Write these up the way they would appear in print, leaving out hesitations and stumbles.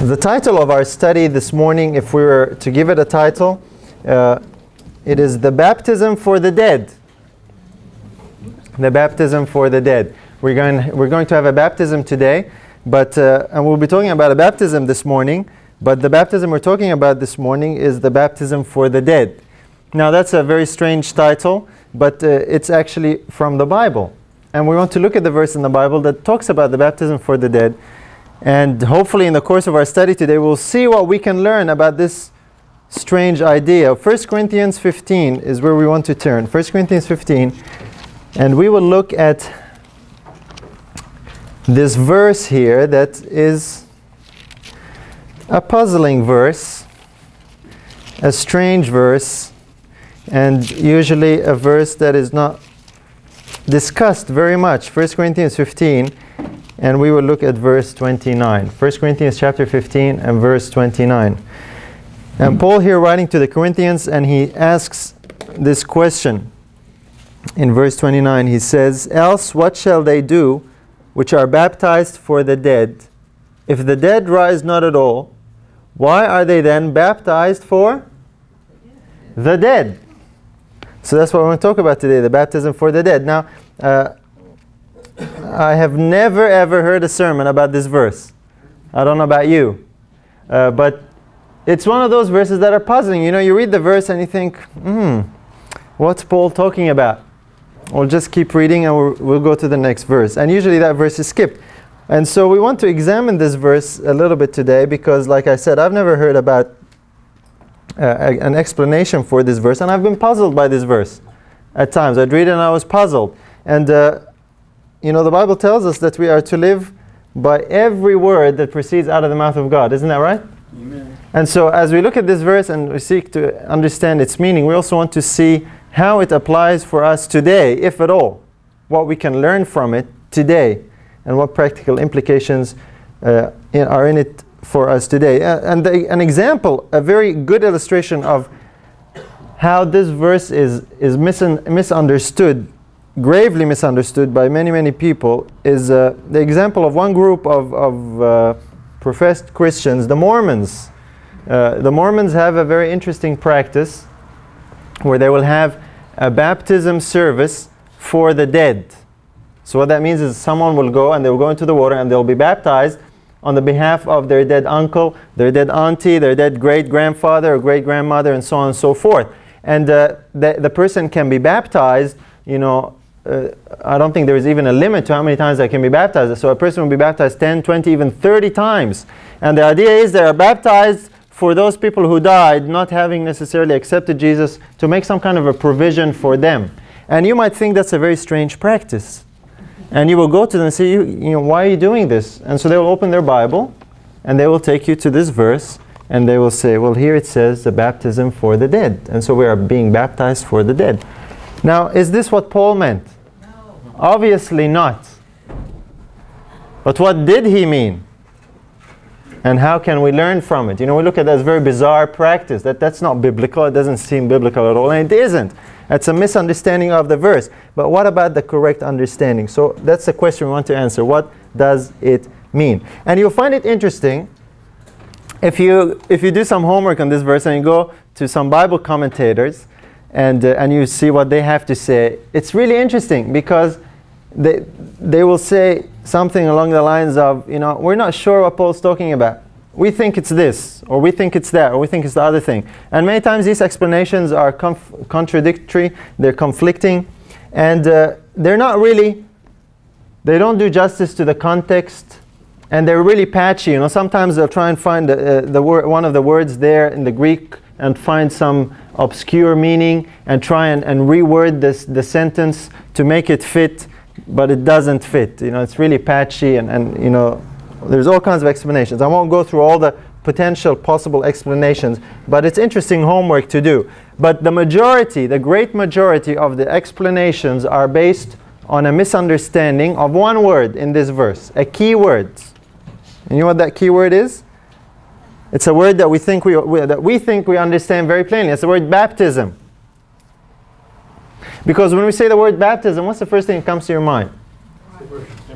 The title of our study this morning, if we were to give it a title, it is The Baptism for the Dead. The Baptism for the Dead. We're going to have a baptism today, but and we'll be talking about a baptism this morning, but the baptism we're talking about this morning is the baptism for the dead. Now that's a very strange title, but it's actually from the Bible. And we want to look at the verse in the Bible that talks about the baptism for the dead. And hopefully in the course of our study today, we'll see what we can learn about this strange idea. 1 Corinthians 15 is where we want to turn. 1 Corinthians 15. And we will look at this verse here that is a puzzling verse, a strange verse, and usually a verse that is not discussed very much. 1 Corinthians 15, and we will look at verse 29. 1 Corinthians chapter 15 and verse 29. And Paul here writing to the Corinthians, and he asks this question. In verse 29 he says, "Else what shall they do which are baptized for the dead? If the dead rise not at all, why are they then baptized for the dead?" So that's what we're going to talk about today, the baptism for the dead. Now, I have never ever heard a sermon about this verse. I don't know about you. But it's one of those verses that are puzzling. You know, you read the verse and you think, what's Paul talking about? We'll just keep reading and we'll go to the next verse. And usually that verse is skipped. And so we want to examine this verse a little bit today because, like I said, I've never heard about an explanation for this verse, and I've been puzzled by this verse at times. I'd read it and I was puzzled. And you know, the Bible tells us that we are to live by every word that proceeds out of the mouth of God. Isn't that right? Amen. And so as we look at this verse and we seek to understand its meaning, we also want to see how it applies for us today, if at all, what we can learn from it today, and what practical implications are in it for us today. An example, a very good illustration of how this verse is misunderstood, gravely misunderstood by many people, is the example of one group of professed Christians, the Mormons. The Mormons have a very interesting practice where they will have a baptism service for the dead. So what that means is someone will go and they will go into the water and they'll be baptized on the behalf of their dead uncle, their dead auntie, their dead great-grandfather or great-grandmother, and so on and so forth. And the person can be baptized, you know, I don't think there is even a limit to how many times they can be baptized. So a person will be baptized 10, 20, even 30 times. And the idea is they are baptized for those people who died, not having necessarily accepted Jesus, to make some kind of a provision for them. And you might think that's a very strange practice. And you will go to them and say, you know, why are you doing this? And so they will open their Bible and they will take you to this verse and they will say, well, here it says the baptism for the dead. And so we are being baptized for the dead. Now, is this what Paul meant? No. Obviously not. But what did he mean? And how can we learn from it? You know, we look at that as very bizarre practice. That's not biblical. It doesn't seem biblical at all. And it isn't. It's a misunderstanding of the verse. But what about the correct understanding? So that's the question we want to answer. What does it mean? And you'll find it interesting if you do some homework on this verse and you go to some Bible commentators and you see what they have to say. It's really interesting because they will say something along the lines of, you know, we're not sure what Paul's talking about. We think it's this, or we think it's that, or we think it's the other thing. And many times these explanations are contradictory, they're conflicting, and they're not really, they don't do justice to the context, and they're really patchy. You know, sometimes they'll try and find one of the words there in the Greek and find some obscure meaning and try and reword the sentence to make it fit, but it doesn't fit. You know, it's really patchy and you know, there's all kinds of explanations. I won't go through all the potential possible explanations, but it's interesting homework to do. But the majority, the great majority of the explanations are based on a misunderstanding of one word in this verse, a key word. And you know what that key word is? It's a word that we think we understand very plainly. It's the word baptism. Because when we say the word baptism, what's the first thing that comes to your mind?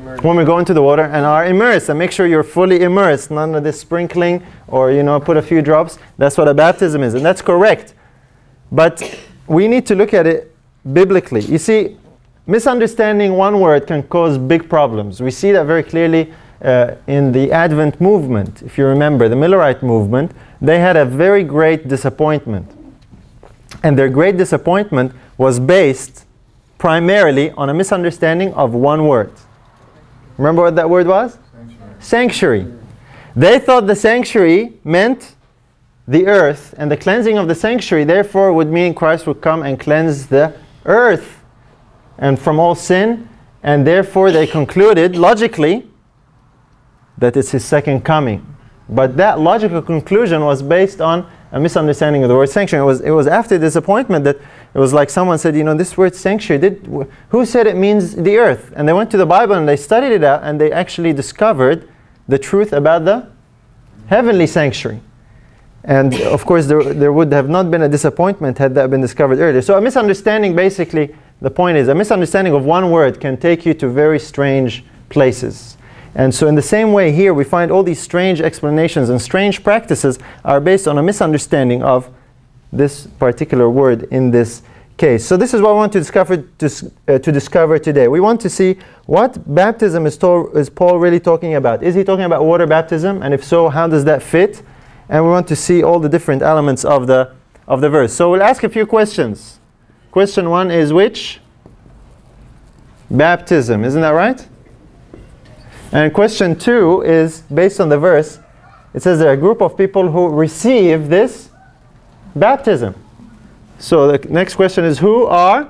when we go into the water and are immersed. And make sure you're fully immersed, none of this sprinkling or, put a few drops. That's what a baptism is, and that's correct. But we need to look at it biblically. You see, misunderstanding one word can cause big problems. We see that very clearly in the Advent movement. If you remember, the Millerite movement, they had a very great disappointment. And their great disappointment was based primarily on a misunderstanding of one word. Remember what that word was? Sanctuary. They thought the sanctuary meant the earth, and the cleansing of the sanctuary therefore would mean Christ would come and cleanse the earth and from all sin, and therefore they concluded logically that it's his second coming. But that logical conclusion was based on a misunderstanding of the word sanctuary. It was after disappointment that it was like someone said, this word sanctuary, who said it means the earth? And they went to the Bible and they studied it out, and they actually discovered the truth about the heavenly sanctuary. And of course there would have not been a disappointment had that been discovered earlier. So a misunderstanding, basically, the point is, a misunderstanding of one word can take you to very strange places. And so in the same way here, we find all these strange explanations and strange practices are based on a misunderstanding of this particular word in this case. So this is what we want to discover today. We want to see what baptism is Paul really talking about. Is he talking about water baptism? And if so, how does that fit? And we want to see all the different elements of the verse. So we'll ask a few questions. Question 1 is which? Baptism. Isn't that right? And question 2 is based on the verse. It says there are a group of people who receive this baptism. So the next question is, who are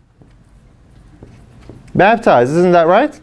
baptized? Isn't that right?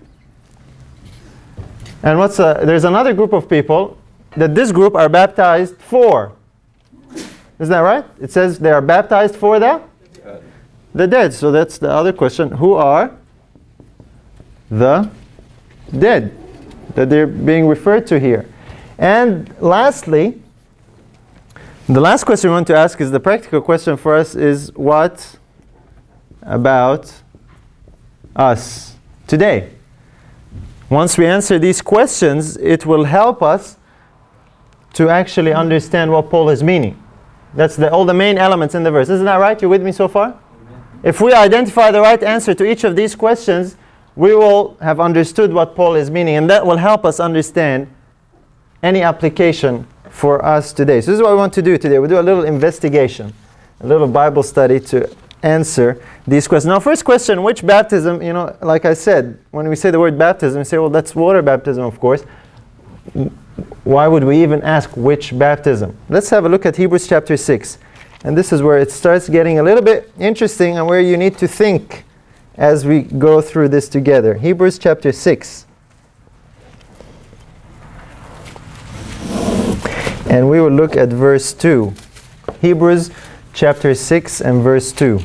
And there's another group of people that this group are baptized for. Isn't that right? It says they are baptized for the dead. So that's the other question. Who are the dead that they're being referred to here? And lastly, the last question we want to ask is the practical question for us is, what about us today? Once we answer these questions, it will help us to actually understand what Paul is meaning. That's all the main elements in the verse. Isn't that right? You with me so far? If we identify the right answer to each of these questions, we will have understood what Paul is meaning, and that will help us understand any application for us today. So this is what we want to do today. We'll do a little investigation, a little Bible study to answer these questions. Now, first question, which baptism? Like I said, when we say the word baptism, we say, well, that's water baptism, of course. Why would we even ask which baptism? Let's have a look at Hebrews chapter 6. And this is where it starts getting a little bit interesting and where you need to think as we go through this together. Hebrews chapter 6. And we will look at verse 2. Hebrews chapter 6 and verse 2.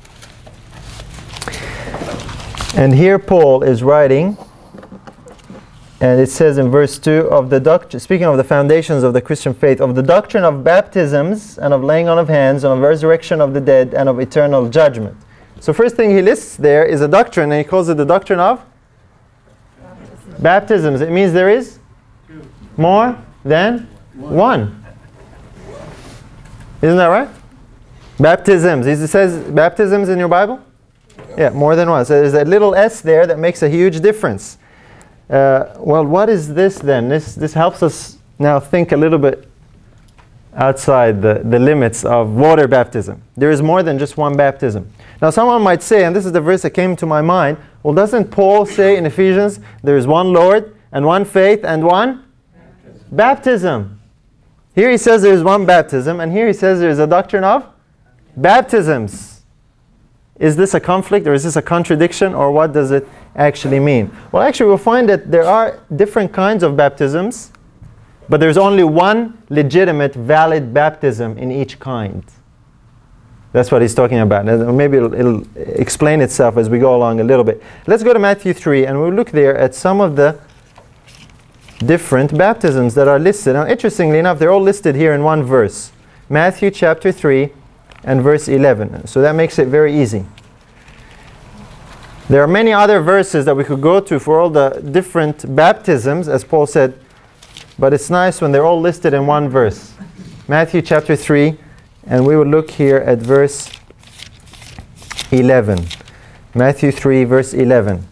And here Paul is writing, and it says in verse 2, speaking of the foundations of the Christian faith, of the doctrine of baptisms and of laying on of hands and of resurrection of the dead and of eternal judgment. So first thing he lists there is a doctrine, and he calls it the doctrine of baptisms. It means there is more than one. Isn't that right? Baptisms. It says baptisms in your Bible? Yeah, more than one. So there's a little s there that makes a huge difference. Well, what is this then? This helps us now think a little bit outside the limits of water baptism. There is more than just one baptism. Now someone might say, and this is the verse that came to my mind, well, doesn't Paul say in Ephesians there is one Lord and one faith and one baptism? Here he says there is one baptism, and here he says there is a doctrine of baptisms. Is this a conflict, or is this a contradiction, or what does it actually mean? Well, actually we'll find that there are different kinds of baptisms, but there's only one legitimate, valid baptism in each kind. That's what he's talking about. And maybe it'll explain itself as we go along a little bit. Let's go to Matthew 3, and we'll look there at some of the different baptisms that are listed. Now, interestingly enough, they're all listed here in one verse. Matthew chapter 3 and verse 11. So that makes it very easy. There are many other verses that we could go to for all the different baptisms, as Paul said, but it's nice when they're all listed in one verse. Matthew chapter 3, and we will look here at verse 11. Matthew 3, verse 11.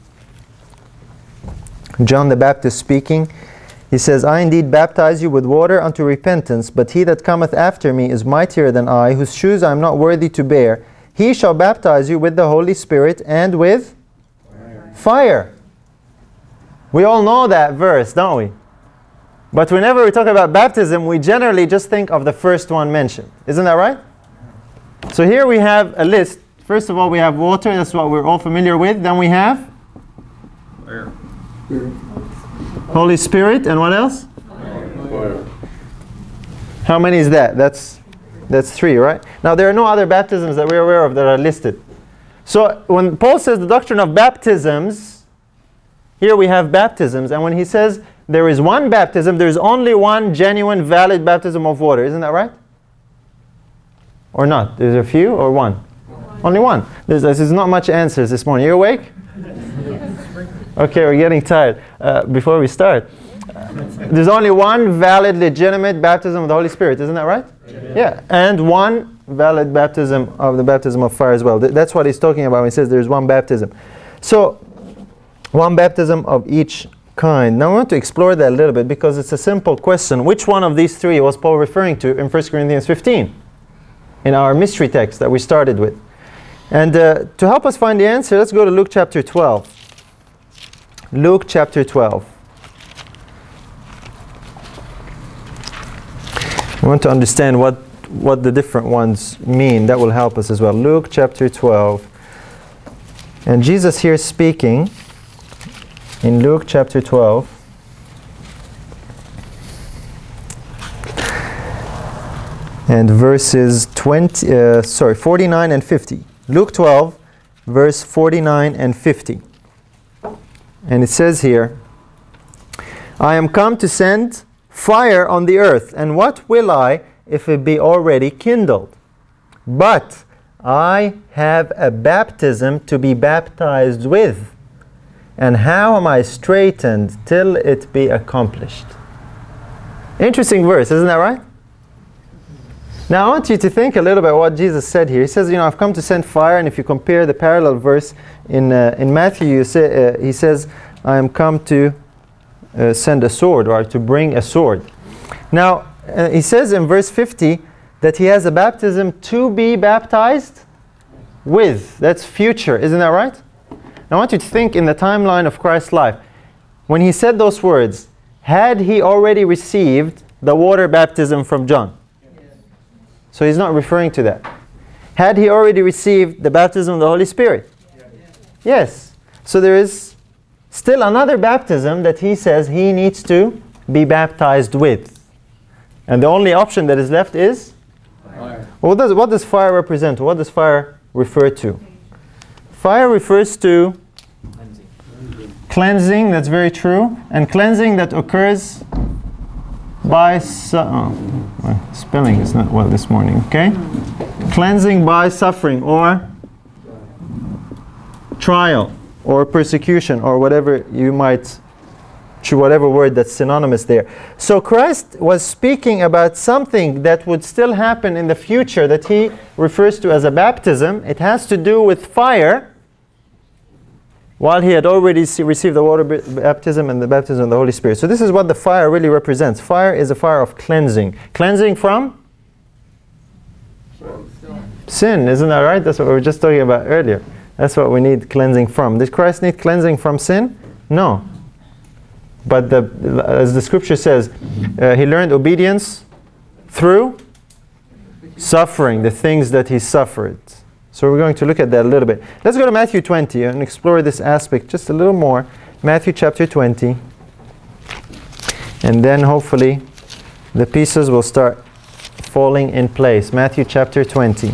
John the Baptist speaking. He says, I indeed baptize you with water unto repentance, but he that cometh after me is mightier than I, whose shoes I am not worthy to bear. He shall baptize you with the Holy Spirit and with fire. We all know that verse, don't we? But whenever we talk about baptism, we generally just think of the first one mentioned. Isn't that right? So here we have a list. First of all, we have water. That's what we're all familiar with. Then we have Fire. Holy Spirit. And what else? Fire. How many is that? That's 3, right? Now, there are no other baptisms that we're aware of that are listed. So when Paul says the doctrine of baptisms, here we have baptisms. And when he says there is one baptism, there's only one genuine, valid baptism of water. Isn't that right? Or not? There's a few or one? Only one. There's not much answers this morning. You awake? Okay, we're getting tired. Before we start, there's only one valid, legitimate baptism of the Holy Spirit. Isn't that right? Yeah. And one valid baptism of the baptism of fire as well. That's what he's talking about when he says there's one baptism. So, one baptism of each kind. Now, I want to explore that a little bit because it's a simple question. Which one of these 3 was Paul referring to in 1 Corinthians 15? In our mystery text that we started with. And to help us find the answer, let's go to Luke chapter 12. Luke chapter 12. We want to understand what the different ones mean. That will help us as well. Luke chapter 12. And Jesus here is speaking in Luke chapter 12. And verses 49 and 50. Luke 12, verse 49 and 50. And it says here, I am come to send fire on the earth, and what will I if it be already kindled? But I have a baptism to be baptized with, and how am I straitened till it be accomplished? Interesting verse, isn't that right? Now I want you to think a little bit what Jesus said here. He says, I've come to send fire, and if you compare the parallel verse in Matthew, he says, I am come to send a sword, or to bring a sword. Now, he says in verse 50 that he has a baptism to be baptized with. That's future, isn't that right? Now I want you to think in the timeline of Christ's life. When he said those words, had he already received the water baptism from John? So he's not referring to that. Had he already received the baptism of the Holy Spirit? Yes. So there is still another baptism that he says he needs to be baptized with. And the only option that is left is? Fire. What does fire represent? What does fire refer to? Fire refers to cleansing, that's very true. And cleansing that occurs by spelling is not well this morning, okay? Cleansing by suffering or trial or persecution or whatever you might, whatever word that's synonymous there. So Christ was speaking about something that would still happen in the future that he refers to as a baptism. It has to do with fire, while he had already received the water baptism and the baptism of the Holy Spirit. So this is what the fire really represents. Fire is a fire of cleansing. Cleansing from? Sin, isn't that right? That's what we were just talking about earlier. That's what we need cleansing from. Did Christ need cleansing from sin? No. But as the scripture says, he learned obedience through suffering, the things that he suffered. So we're going to look at that a little bit. Let's go to Matthew 20 and explore this aspect just a little more. Matthew chapter 20. And then hopefully the pieces will start falling in place. Matthew chapter 20.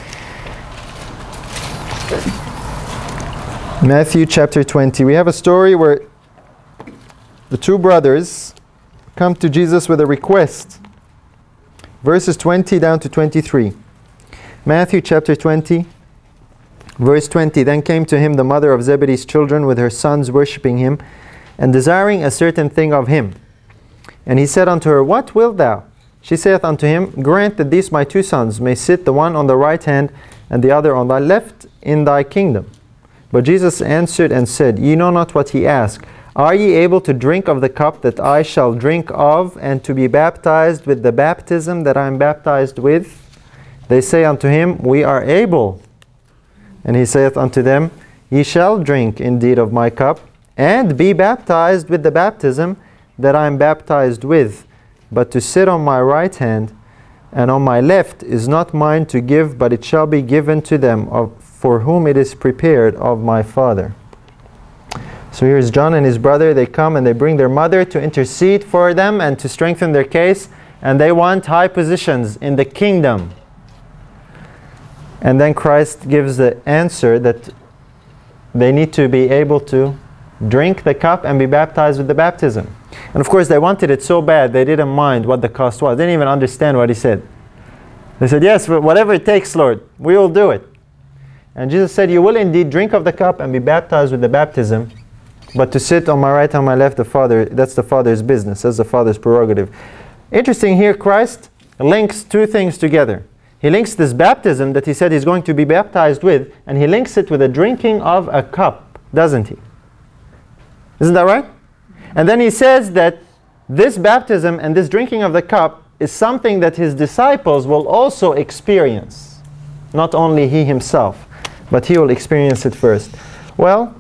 Matthew chapter 20. We have a story where the 2 brothers come to Jesus with a request. Verses 20 down to 23. Matthew chapter 20, Verse 20, then came to him the mother of Zebedee's children with her sons, worshipping him, and desiring a certain thing of him. And he said unto her, what wilt thou? She saith unto him, grant that these my two sons may sit, the one on the right hand, and the other on thy left, in thy kingdom. But Jesus answered and said, ye know not what ye ask. Are ye able to drink of the cup that I shall drink of, and to be baptized with the baptism that I am baptized with? They say unto him, we are able. And he saith unto them, ye shall drink indeed of my cup, and be baptized with the baptism that I am baptized with. But to sit on my right hand and on my left is not mine to give, but it shall be given to them for whom it is prepared of my Father. So here's John and his brother. They come and they bring their mother to intercede for them and to strengthen their case. And they want high positions in the kingdom. And then Christ gives the answer that they need to be able to drink the cup and be baptized with the baptism. And of course they wanted it so bad they didn't mind what the cost was. They didn't even understand what he said. They said, yes, whatever it takes, Lord, we will do it. And Jesus said, you will indeed drink of the cup and be baptized with the baptism, but to sit on my right and my left, the Father, that's the Father's business. That's the Father's prerogative. Interesting here, Christ links two things together. He links this baptism that he said he's going to be baptized with, and he links it with the drinking of a cup, doesn't he? Isn't that right? And then he says that this baptism and this drinking of the cup is something that his disciples will also experience. Not only he himself, but he will experience it first. Well,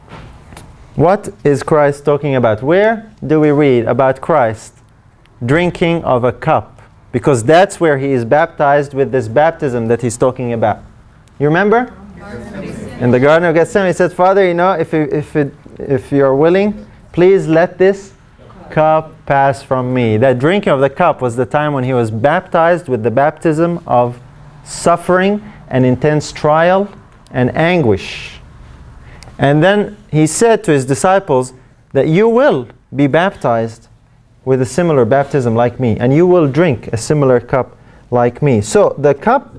what is Christ talking about? Where do we read about Christ drinking of a cup? Because that's where he is baptized with this baptism that he's talking about. You remember? In the Garden of Gethsemane, he said, Father, you know, if you are willing, please let this cup pass from me. That drinking of the cup was the time when he was baptized with the baptism of suffering and intense trial and anguish. And then he said to his disciples that you will be baptized with a similar baptism like me, and you will drink a similar cup like me. So the cup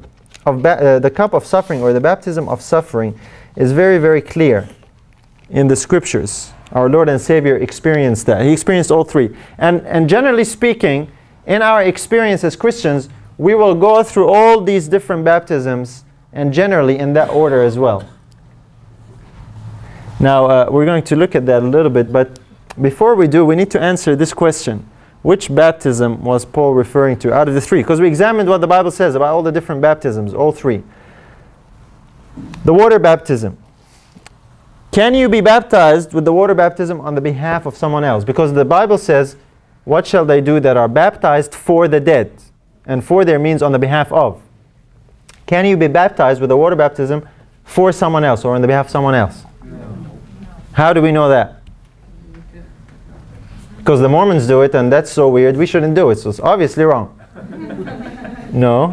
of suffering, or the baptism of suffering, is very, very clear in the scriptures. Our Lord and Savior experienced that. He experienced all three. And generally speaking, in our experience as Christians, we will go through all these different baptisms, and generally in that order as well. Now, we're going to look at that a little bit, but before we do, we need to answer this question. Which baptism was Paul referring to out of the three? Because we examined what the Bible says about all the different baptisms, all three. The water baptism. Can you be baptized with the water baptism on the behalf of someone else? Because the Bible says, what shall they do that are baptized for the dead? And for there means on the behalf of. Can you be baptized with the water baptism for someone else or on the behalf of someone else? No. How do we know that? Because the Mormons do it, and that's so weird, we shouldn't do it. So it's obviously wrong. No.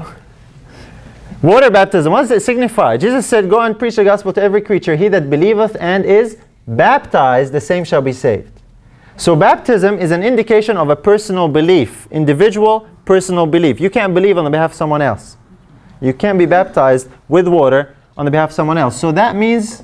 Water baptism, what does it signify? Jesus said, go and preach the gospel to every creature. He that believeth and is baptized, the same shall be saved. So baptism is an indication of a personal belief, individual personal belief. You can't believe on the behalf of someone else. You can't be baptized with water on the behalf of someone else. So that means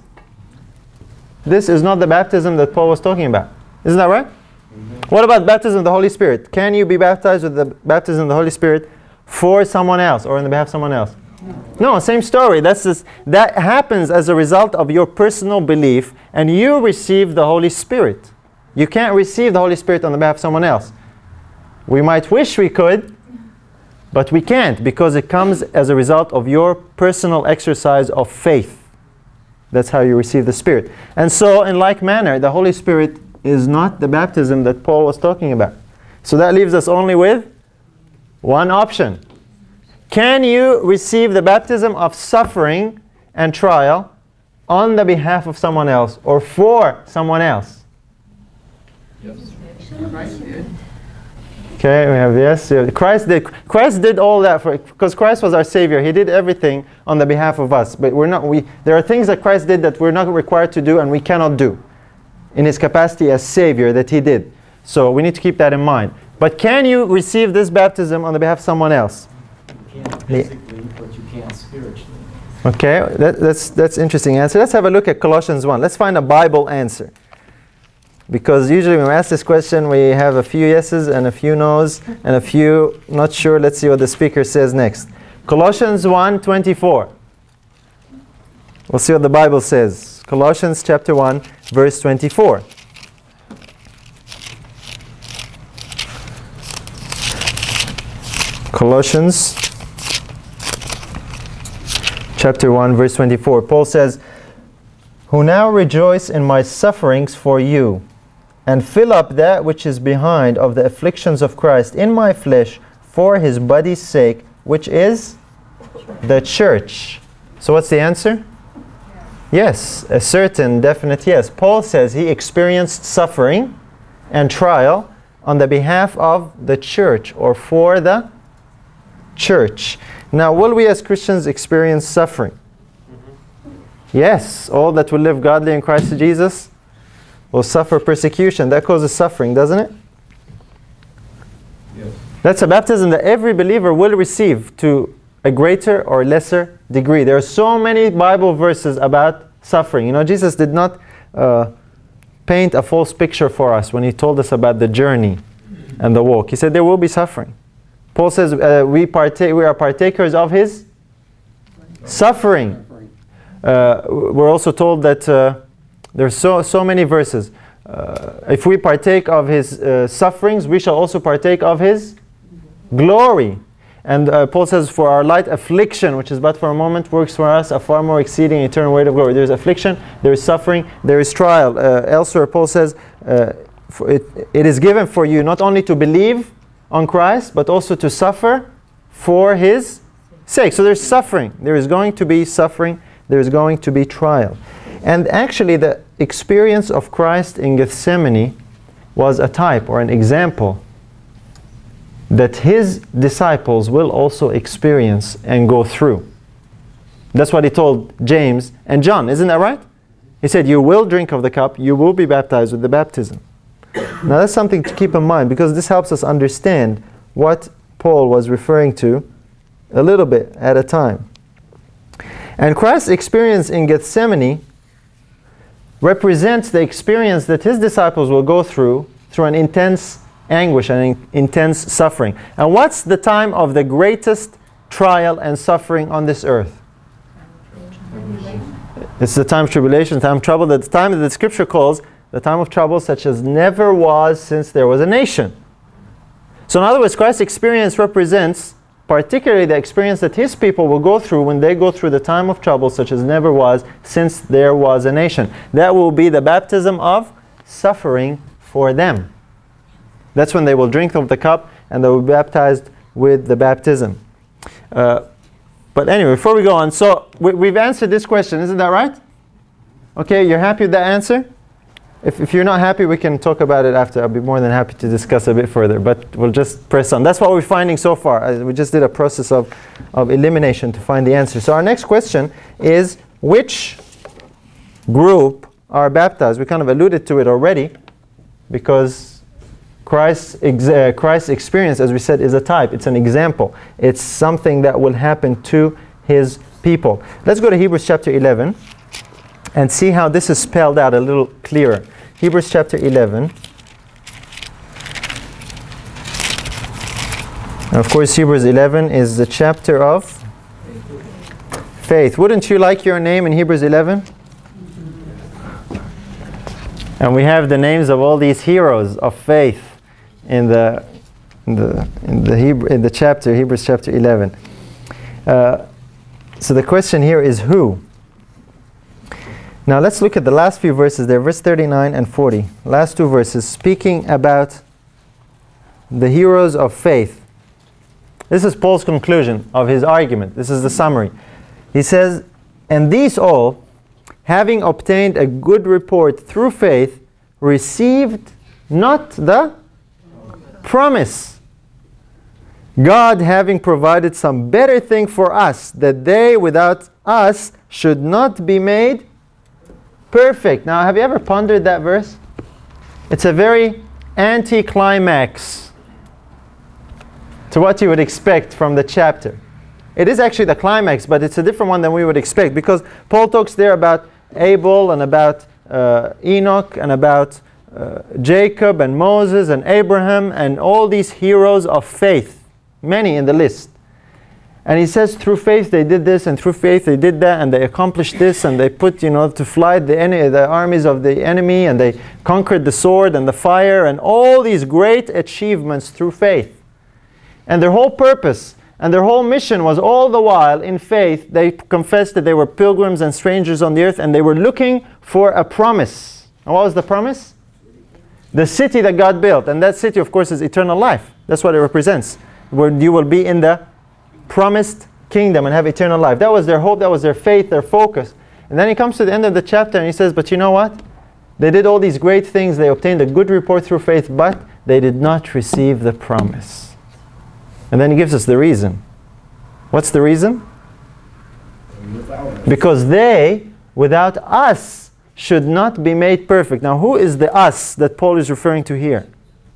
this is not the baptism that Paul was talking about. Isn't that right? What about baptism of the Holy Spirit? Can you be baptized with the baptism of the Holy Spirit for someone else or on the behalf of someone else? No, same story. That happens as a result of your personal belief, and you receive the Holy Spirit. You can't receive the Holy Spirit on the behalf of someone else. We might wish we could, but we can't, because it comes as a result of your personal exercise of faith. That's how you receive the Spirit. And so, in like manner, the Holy Spirit is not the baptism that Paul was talking about. So that leaves us only with one option. Can you receive the baptism of suffering and trial on the behalf of someone else or for someone else? Yes. Christ did. Okay, we have yes. Christ did all that because Christ was our Savior. He did everything on the behalf of us. But there are things that Christ did that we're not required to do and we cannot do in his capacity as Savior that he did. So we need to keep that in mind. But can you receive this baptism on the behalf of someone else? You can physically, but you can't spiritually. Okay, that's interesting answer. Let's have a look at Colossians 1. Let's find a Bible answer. Because usually when we ask this question, we have a few yeses and a few no's and a few not sure. Let's see what the speaker says next. Colossians 1:24. We'll see what the Bible says. Colossians chapter 1, verse 24. Colossians chapter 1, verse 24. Paul says, "Who now rejoice in my sufferings for you, and fill up that which is behind of the afflictions of Christ in my flesh for his body's sake, which is the church." So what's the answer? Yes, a certain, definite yes. Paul says he experienced suffering and trial on the behalf of the church, or for the church. Now, will we as Christians experience suffering? Yes, all that will live godly in Christ Jesus will suffer persecution. That causes suffering, doesn't it? Yes. That's a baptism that every believer will receive to a greater or lesser degree. There are so many Bible verses about suffering. You know, Jesus did not paint a false picture for us when he told us about the journey and the walk. He said there will be suffering. Paul says we are partakers of his suffering. We're also told that there's so many verses. If we partake of his sufferings, we shall also partake of his glory. And Paul says, for our light affliction, which is but for a moment, works for us a far more exceeding eternal weight of glory. There is affliction, there is suffering, there is trial. Elsewhere, Paul says, it is given for you not only to believe on Christ, but also to suffer for his sake. So there's suffering. There is going to be suffering. There is going to be trial. And actually, the experience of Christ in Gethsemane was a type or an example that his disciples will also experience and go through. That's what he told James and John, isn't that right? He said, you will drink of the cup, you will be baptized with the baptism. Now that's something to keep in mind, because this helps us understand what Paul was referring to a little bit at a time. And Christ's experience in Gethsemane represents the experience that his disciples will go through an intense anguish and intense suffering. And what's the time of the greatest trial and suffering on this earth? It's the time of tribulation, time of trouble, the time that the scripture calls the time of trouble such as never was since there was a nation. So in other words, Christ's experience represents particularly the experience that his people will go through when they go through the time of trouble such as never was since there was a nation. That will be the baptism of suffering for them. That's when they will drink of the cup and they will be baptized with the baptism. But anyway, before we go on, so we've answered this question, isn't that right? Okay, you're happy with that answer? If you're not happy, we can talk about it after. I'll be more than happy to discuss a bit further, but we'll just press on. That's what we're finding so far. We just did a process of elimination to find the answer. So our next question is, which group are baptized? We kind of alluded to it already, because Christ's experience, as we said, is a type. It's an example. It's something that will happen to his people. Let's go to Hebrews chapter 11 and see how this is spelled out a little clearer. Hebrews chapter 11. And of course, Hebrews 11 is the chapter of faith. Wouldn't you like your name in Hebrews 11? And we have the names of all these heroes of faith in the chapter, Hebrews chapter 11. So the question here is who? Now let's look at the last few verses there, verse 39 and 40. Last two verses speaking about the heroes of faith. This is Paul's conclusion of his argument. This is the summary. He says, and these all, having obtained a good report through faith, received not the promise, God having provided some better thing for us, that they without us should not be made perfect. Now, have you ever pondered that verse? It's a very anti-climax to what you would expect from the chapter. It is actually the climax, but it's a different one than we would expect, because Paul talks there about Abel and about Enoch and about Jacob and Moses and Abraham and all these heroes of faith, many in the list. And he says through faith they did this, and through faith they did that, and they accomplished this, and they put, to flight the armies of the enemy, and they conquered the sword and the fire, and all these great achievements through faith. And their whole purpose and their whole mission was, all the while in faith, they confessed that they were pilgrims and strangers on the earth, and they were looking for a promise. And what was the promise? The city that God built. And that city, of course, is eternal life. That's what it represents, where you will be in the promised kingdom and have eternal life. That was their hope, that was their faith, their focus. And then he comes to the end of the chapter and he says, but you know what? They did all these great things, they obtained a good report through faith, but they did not receive the promise. And then he gives us the reason. What's the reason? Because they, without us, should not be made perfect. Now, who is the us that Paul is referring to here?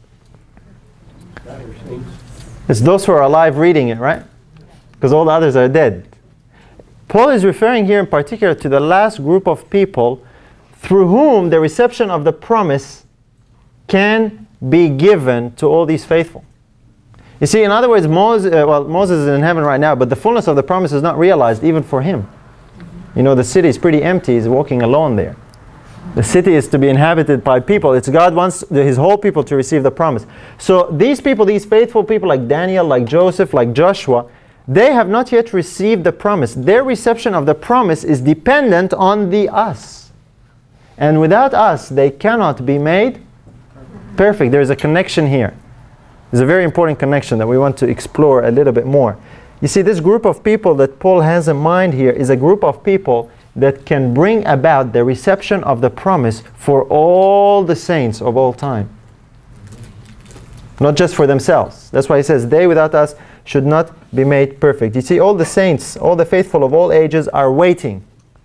It's those who are alive reading it, right? Because all the others are dead. Paul is referring here in particular to the last group of people through whom the reception of the promise can be given to all these faithful. You see, in other words, Moses is in heaven right now, but the fullness of the promise is not realized even for him. The city is pretty empty. He's walking alone there. The city is to be inhabited by people. It's God wants his whole people to receive the promise. So these people, these faithful people like Daniel, like Joseph, like Joshua, they have not yet received the promise. Their reception of the promise is dependent on the us. And without us, they cannot be made perfect. There is a connection here. There's a very important connection that we want to explore a little bit more. You see, this group of people that Paul has in mind here is a group of people that can bring about the reception of the promise for all the saints of all time. Not just for themselves. That's why he says, they without us should not be made perfect. You see, all the saints, all the faithful of all ages are waiting.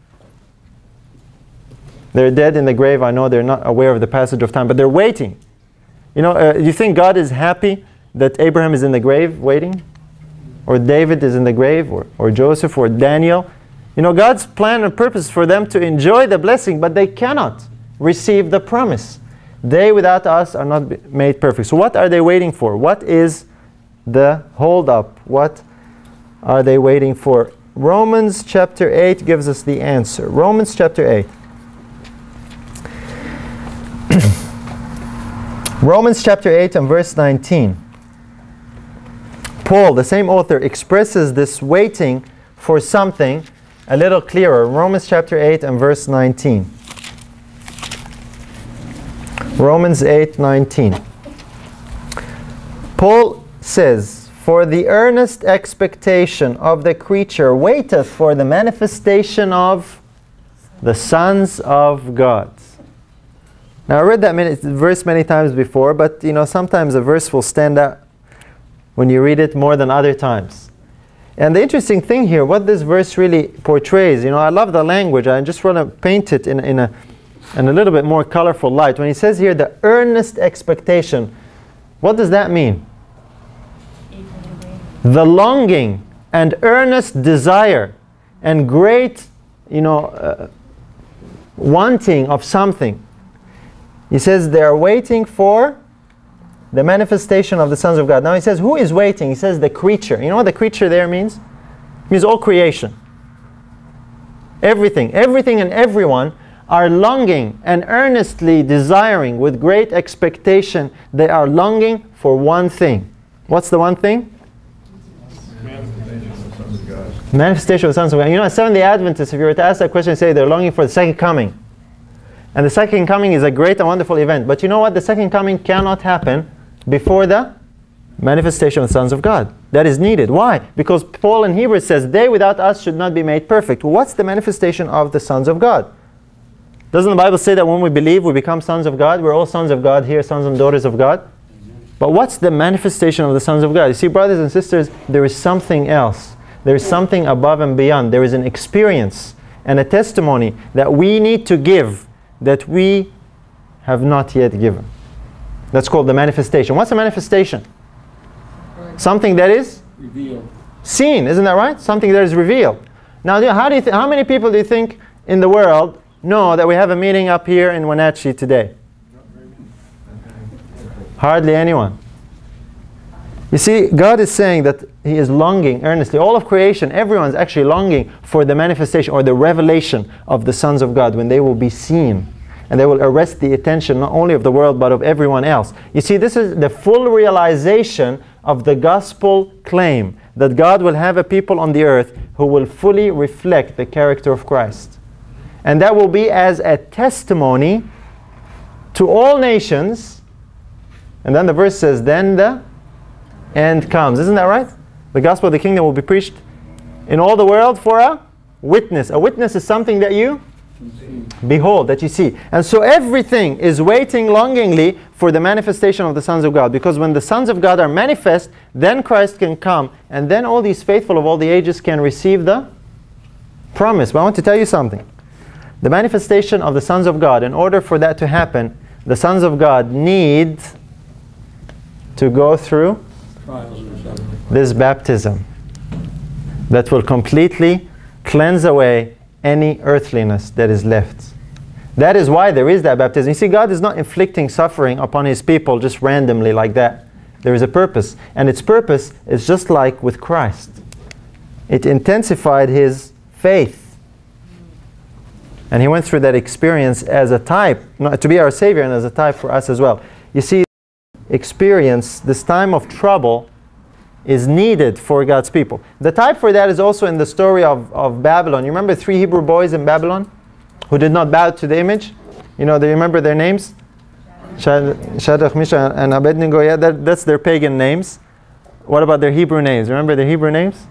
They're dead in the grave. I know they're not aware of the passage of time, but they're waiting. Do you think God is happy that Abraham is in the grave waiting? Or David is in the grave? Or Joseph or Daniel? God's plan and purpose is for them to enjoy the blessing, but they cannot receive the promise. They without us are not made perfect. So what are they waiting for? What is the hold up? What are they waiting for? Romans chapter 8 gives us the answer. Romans chapter 8. Romans chapter 8 and verse 19. Paul, the same author, expresses this waiting for something a little clearer. Romans chapter 8 and verse 19. Romans 8:19. Paul says, for the earnest expectation of the creature waiteth for the manifestation of the sons of God. Now I read that verse many times before, but sometimes a verse will stand out when you read it more than other times. And the interesting thing here, what this verse really portrays, I love the language. I just want to paint it in a little bit more colorful light. When he says here, the earnest expectation, what does that mean? The longing and earnest desire and great, wanting of something. He says they are waiting for the manifestation of the sons of God. Now he says, who is waiting? He says the creature. You know what the creature there means? It means all creation. Everything and everyone are longing and earnestly desiring with great expectation. They are longing for one thing. What's the one thing? Manifestation of the sons of God. As Seventh-day Adventists, if you were to ask that question, say they're longing for the second coming. And the second coming is a great and wonderful event. But you know what? The second coming cannot happen before the manifestation of the sons of God. That is needed. Why? Because Paul in Hebrews says, they without us should not be made perfect. What's the manifestation of the sons of God? Doesn't the Bible say that when we believe, we become sons of God? We're all sons of God here, sons and daughters of God. But what's the manifestation of the sons of God? You see, brothers and sisters, there is something else. There is something above and beyond. There is an experience and a testimony that we need to give that we have not yet given. That's called the manifestation. What's a manifestation? Something that is revealed. seen, isn't that right? Something that is revealed. Now, how many people do you think in the world know that we have a meeting up here in Wenatchee today? Hardly anyone. You see, God is saying that He is longing earnestly. All of creation, everyone's actually longing for the manifestation or the revelation of the sons of God when they will be seen. And they will arrest the attention not only of the world but of everyone else. You see, this is the full realization of the gospel claim that God will have a people on the earth who will fully reflect the character of Christ. And that will be as a testimony to all nations. And then the verse says, then the end comes. Isn't that right? The gospel of the kingdom will be preached in all the world for a witness. A witness is something that you behold, that you see. And so everything is waiting longingly for the manifestation of the sons of God. Because when the sons of God are manifest, then Christ can come. And then all these faithful of all the ages can receive the promise. But I want to tell you something. The manifestation of the sons of God, in order for that to happen, the sons of God need to go through this baptism that will completely cleanse away any earthliness that is left. That is why there is that baptism. You see, God is not inflicting suffering upon His people just randomly like that. There is a purpose. And its purpose is just like with Christ. It intensified His faith. And He went through that experience as a type, to be our Savior, and as a type for us as well. You see, experience, this time of trouble, is needed for God's people. The type for that is also in the story of Babylon. You remember 3 Hebrew boys in Babylon who did not bow to the image? You know, do you remember their names? Shadrach, Meshach, and Abednego. Yeah, that's their pagan names. What about their Hebrew names? Remember their Hebrew names?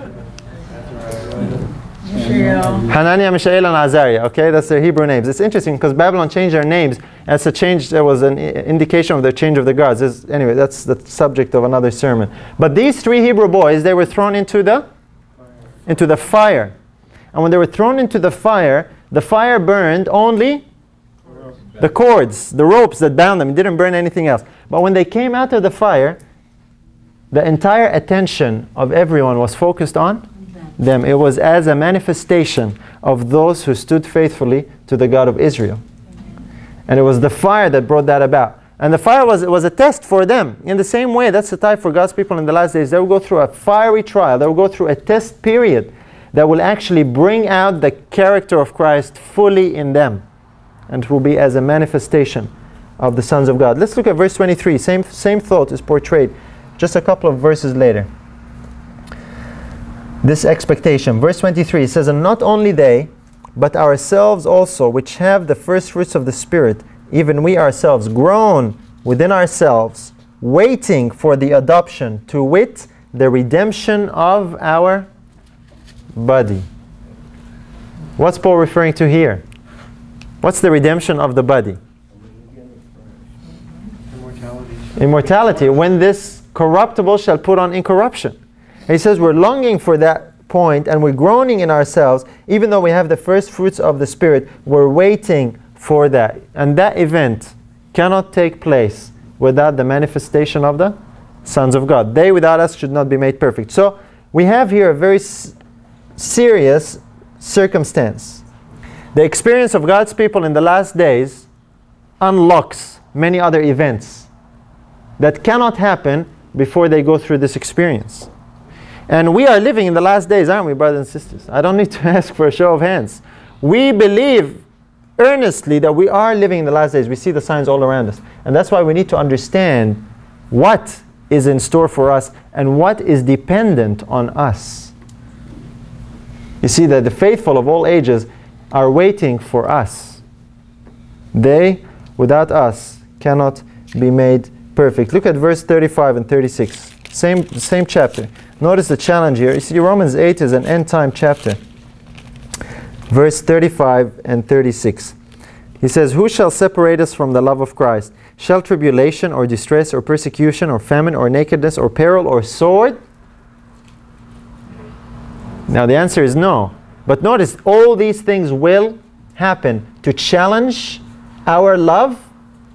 Hananiah, Mishael, and Azariah. Okay, that's their Hebrew names. It's interesting because Babylon changed their names. That's a change. That was an indication of the change of the gods. Anyway, that's the subject of another sermon. But these 3 Hebrew boys, they were thrown into the fire. And when they were thrown into the fire burned only the cords, the ropes that bound them. It didn't burn anything else. But when they came out of the fire, the entire attention of everyone was focused on them. It was as a manifestation of those who stood faithfully to the God of Israel. And it was the fire that brought that about. And the fire was a test for them. In the same way, that's the type for God's people in the last days. They will go through a fiery trial. They will go through a test period that will actually bring out the character of Christ fully in them. And it will be as a manifestation of the sons of God. Let's look at verse 23. Same thought is portrayed just a couple of verses later. This expectation. Verse 23, it says, and not only they, but ourselves also, which have the first fruits of the Spirit, even we ourselves, groan within ourselves, waiting for the adoption, to wit, the redemption of our body. What's Paul referring to here? What's the redemption of the body? Immortality. When this corruptible shall put on incorruption. He says we're longing for that point and we're groaning in ourselves, even though we have the first fruits of the Spirit, we're waiting for that. And that event cannot take place without the manifestation of the sons of God. They without us should not be made perfect. So we have here a very serious circumstance. The experience of God's people in the last days unlocks many other events that cannot happen before they go through this experience. And we are living in the last days, aren't we, brothers and sisters? I don't need to ask for a show of hands. We believe earnestly that we are living in the last days. We see the signs all around us. And that's why we need to understand what is in store for us and what is dependent on us. You see that the faithful of all ages are waiting for us. They, without us, cannot be made perfect. Look at verse 35 and 36. Same chapter. Notice the challenge here. You see, Romans 8 is an end-time chapter. Verse 35 and 36. He says, who shall separate us from the love of Christ? Shall tribulation or distress or persecution or famine or nakedness or peril or sword? Now the answer is no. But notice, all these things will happen to challenge our love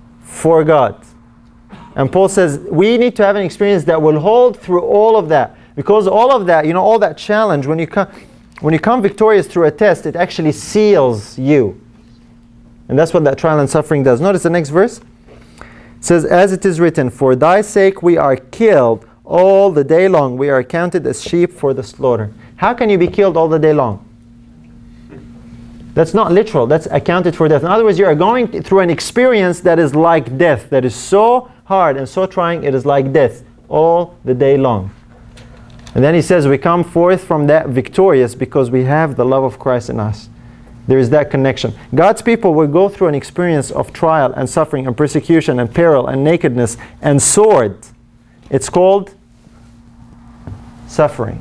for God. And Paul says we need to have an experience that will hold through all of that. Because all of that, you know, all that challenge, when you come victorious through a test, it actually seals you. And that's what that trial and suffering does. Notice the next verse. It says, as it is written, for thy sake we are killed all the day long. We are counted as sheep for the slaughter. How can you be killed all the day long? That's not literal. That's accounted for death. In other words, you are going through an experience that is like death, that is so hard and so trying, it is like death all the day long. And then he says, we come forth from that victorious because we have the love of Christ in us. There is that connection. God's people will go through an experience of trial and suffering and persecution and peril and nakedness and sword. It's called suffering.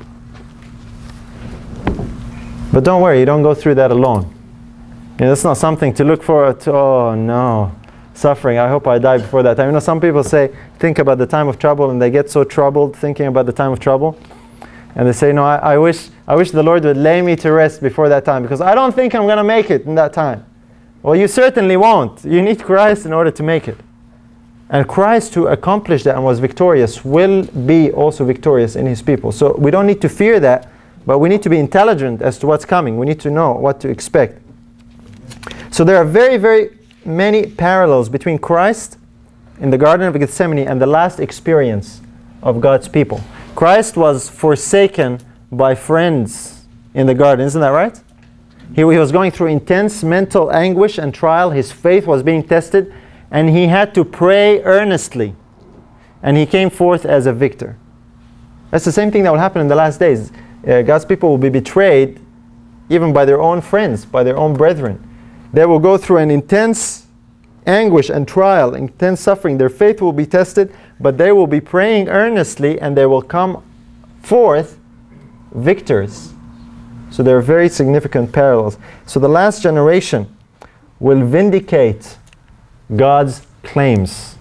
But don't worry, you don't go through that alone. You know, that's not something to look forward to. Oh no, suffering, I hope I die before that time. You know, some people think about the time of trouble, and they get so troubled thinking about the time of trouble. And they say, no, I wish the Lord would lay me to rest before that time, because I don't think I'm going to make it in that time. Well, you certainly won't. You need Christ in order to make it. And Christ, who accomplished that and was victorious, will be also victorious in His people. So we don't need to fear that, but we need to be intelligent as to what's coming. We need to know what to expect. So there are very, very many parallels between Christ in the Garden of Gethsemane and the last experience of God's people. Christ was forsaken by friends in the garden, isn't that right? He was going through intense mental anguish and trial. His faith was being tested, and he had to pray earnestly. And he came forth as a victor. That's the same thing that will happen in the last days. God's people will be betrayed even by their own friends, by their own brethren. They will go through an intense anguish and trial, intense suffering. Their faith will be tested, but they will be praying earnestly, and they will come forth victors. So there are very significant parallels. So the last generation will vindicate God's claims.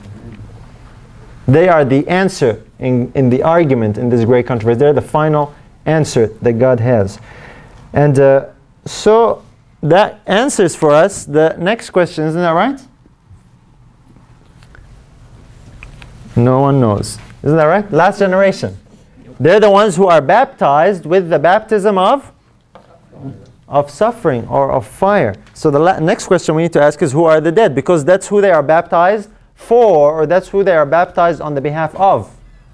They are the answer in the argument in this great controversy. They're the final answer that God has. And so that answers for us the next question, isn't that right? No one knows. Isn't that right? Last generation. They're the ones who are baptized with the baptism of suffering or of fire. So the next question we need to ask is, who are the dead? Because that's who they are baptized for, or that's who they are baptized on the behalf of.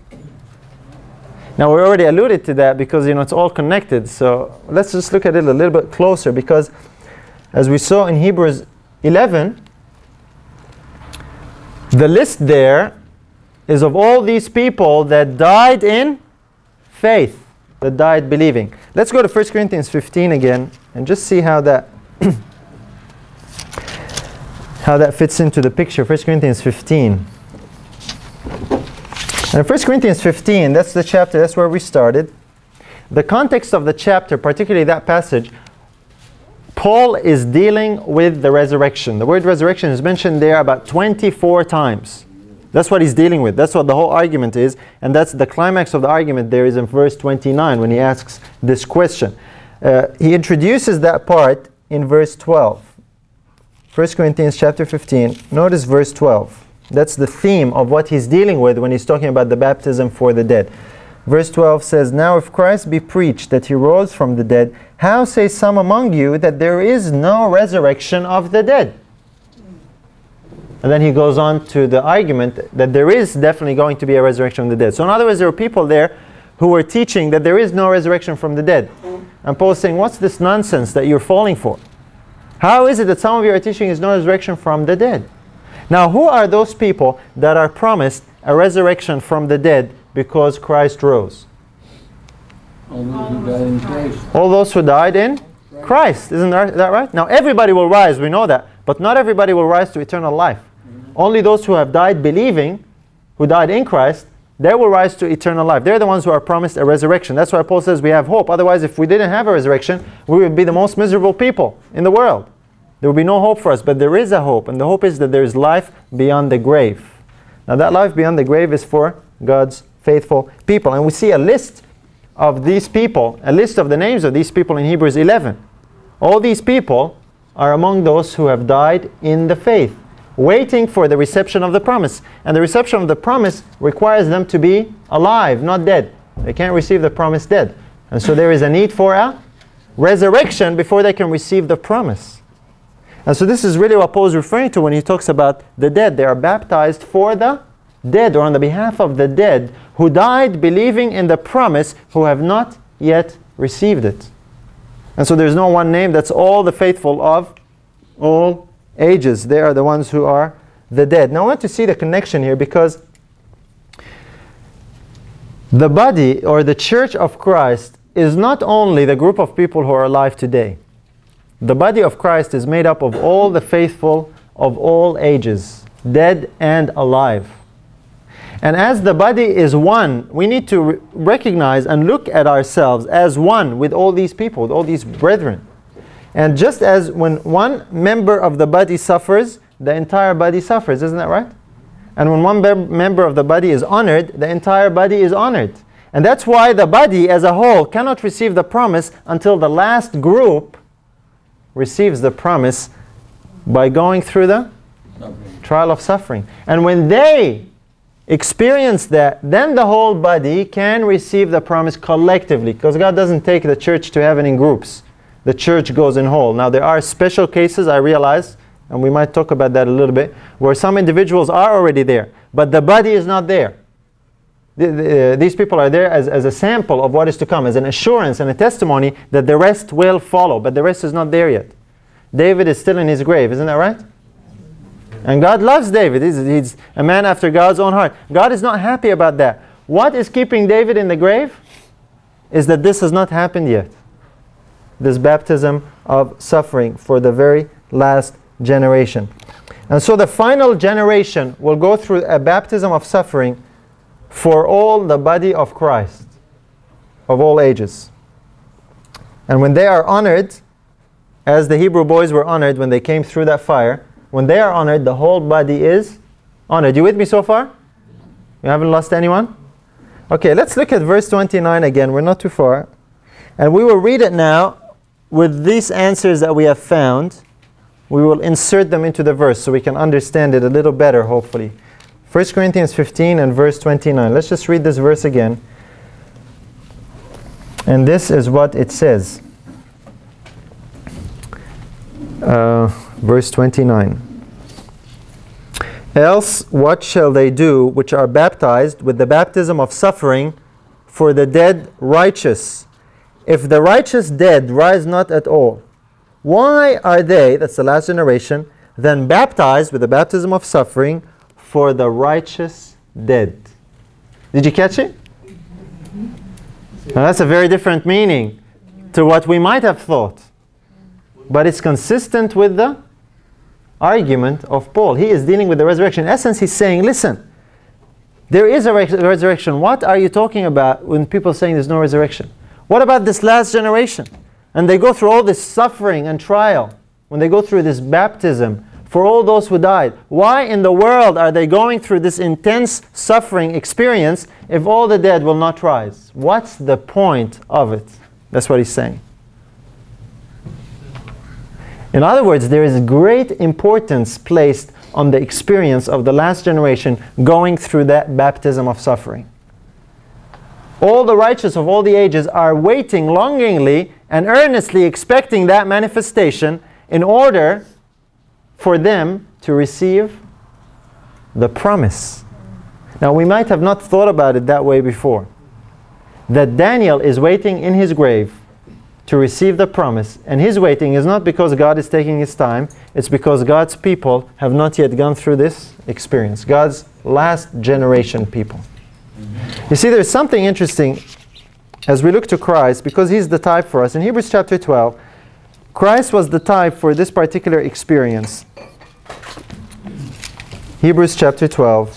Now, we already alluded to that because, you know, it's all connected. So let's just look at it a little bit closer, because as we saw in Hebrews 11, the list there is of all these people that died in faith, that died believing. Let's go to 1 Corinthians 15 again and just see how that fits into the picture. 1 Corinthians 15. And 1 Corinthians 15, that's the chapter, that's where we started. The context of the chapter, particularly that passage, Paul is dealing with the resurrection. The word resurrection is mentioned there about 24 times. That's what he's dealing with. That's what the whole argument is. And that's the climax of the argument there is in verse 29 when he asks this question. He introduces that part in verse 12. 1 Corinthians chapter 15. Notice verse 12. That's the theme of what he's dealing with when he's talking about the baptism for the dead. Verse 12 says, now if Christ be preached that he rose from the dead, how say some among you that there is no resurrection of the dead? And then he goes on to the argument that there is definitely going to be a resurrection of the dead. So in other words, there were people there who were teaching that there is no resurrection from the dead. And Paul is saying, what's this nonsense that you're falling for? How is it that some of you are teaching is no resurrection from the dead? Now, who are those people that are promised a resurrection from the dead because Christ rose? All those who died in Christ. All those who died in Christ. Isn't that right? Now, everybody will rise, we know that. But not everybody will rise to eternal life. Only those who have died believing, who died in Christ, they will rise to eternal life. They're the ones who are promised a resurrection. That's why Paul says we have hope. Otherwise, if we didn't have a resurrection, we would be the most miserable people in the world. There will be no hope for us. But there is a hope, and the hope is that there is life beyond the grave. Now that life beyond the grave is for God's faithful people. And we see a list of these people, a list of the names of these people in Hebrews 11. All these people are among those who have died in the faith, waiting for the reception of the promise. And the reception of the promise requires them to be alive, not dead. They can't receive the promise dead. And so there is a need for a resurrection before they can receive the promise. And so this is really what Paul is referring to when he talks about the dead. They are baptized for the dead, or on the behalf of the dead who died believing in the promise, who have not yet received it. And so there's no one name. That's all the faithful of all ages. They are the ones who are the dead. Now I want to see the connection here, because the body or the church of Christ is not only the group of people who are alive today. The body of Christ is made up of all the faithful of all ages, dead and alive. And as the body is one, we need to recognize and look at ourselves as one with all these people, with all these brethren. And just as when one member of the body suffers, the entire body suffers, isn't that right? And when one member of the body is honored, the entire body is honored. And that's why the body as a whole cannot receive the promise until the last group receives the promise by going through the trial of suffering. And when they experience that, then the whole body can receive the promise collectively, because God doesn't take the church to heaven in groups. The church goes in whole. Now there are special cases, I realize, and we might talk about that a little bit, where some individuals are already there, but the body is not there. These people are there as a sample of what is to come, as an assurance and a testimony that the rest will follow, but the rest is not there yet. David is still in his grave, isn't that right? And God loves David. He's a man after God's own heart. God is not happy about that. What is keeping David in the grave is that this has not happened yet. This baptism of suffering for the very last generation. And so the final generation will go through a baptism of suffering for all the body of Christ, of all ages. And when they are honored, as the Hebrew boys were honored when they came through that fire, when they are honored, the whole body is honored. You with me so far? You haven't lost anyone? Okay, let's look at verse 29 again. We're not too far. And we will read it now with these answers that we have found. We will insert them into the verse so we can understand it a little better, hopefully. 1 Corinthians 15 and verse 29. Let's just read this verse again. And this is what it says. Verse 29. Else what shall they do which are baptized with the baptism of suffering for the dead righteous? If the righteous dead rise not at all, why are they, that's the last generation, then baptized with the baptism of suffering for the righteous dead? Did you catch it? Now that's a very different meaning to what we might have thought. But it's consistent with the argument of Paul. He is dealing with the resurrection. In essence, he's saying, listen, there is a resurrection. What are you talking about when people are saying there's no resurrection? What about this last generation? And they go through all this suffering and trial. When they go through this baptism for all those who died. Why in the world are they going through this intense suffering experience if all the dead will not rise? What's the point of it? That's what he's saying. In other words, there is great importance placed on the experience of the last generation going through that baptism of suffering. All the righteous of all the ages are waiting longingly and earnestly expecting that manifestation in order for them to receive the promise. Now, we might have not thought about it that way before. That Daniel is waiting in his grave to receive the promise, and his waiting is not because God is taking his time, it's because God's people have not yet gone through this experience. God's last generation people. You see, there's something interesting as we look to Christ, because he's the type for us. In Hebrews chapter 12, Christ was the type for this particular experience. Hebrews chapter 12.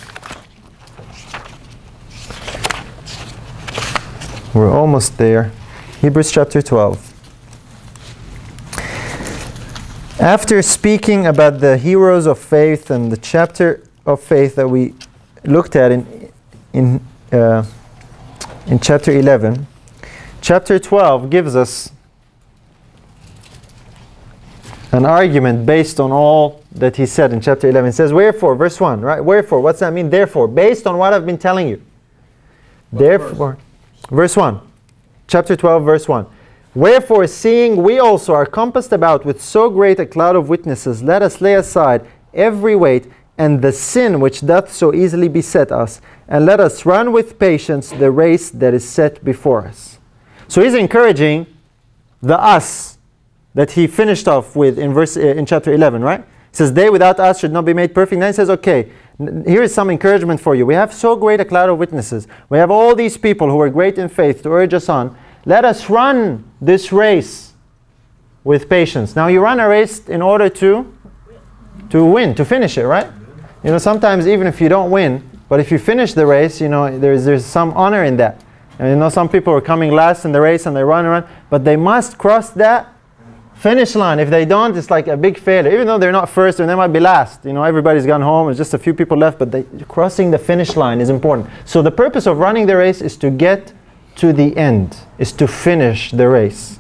We're almost there. Hebrews chapter 12. After speaking about the heroes of faith and the chapter of faith that we looked at in chapter 11, chapter 12 gives us an argument based on all that he said in chapter 11. It says, wherefore, verse 1, right? Wherefore, what's that mean? Therefore, based on what I've been telling you. Therefore, Verse 1. Chapter 12, verse 1. Wherefore, seeing we also are compassed about with so great a cloud of witnesses, let us lay aside every weight and the sin which doth so easily beset us, and let us run with patience the race that is set before us. So he's encouraging the us that he finished off with in chapter 11, right? He says, they without us should not be made perfect. Then he says, okay, here is some encouragement for you. We have so great a cloud of witnesses. We have all these people who are great in faith to urge us on. Let us run this race with patience. Now you run a race in order to win, to finish it, right? You know, sometimes even if you don't win, but if you finish the race, you know, there's some honor in that. And you know, some people are coming last in the race and they run, but they must cross that finish line. If they don't, it's like a big failure. Even though they're not first, and they might be last. You know, everybody's gone home. There's just a few people left, but crossing the finish line is important. So the purpose of running the race is to get to the end, is to finish the race.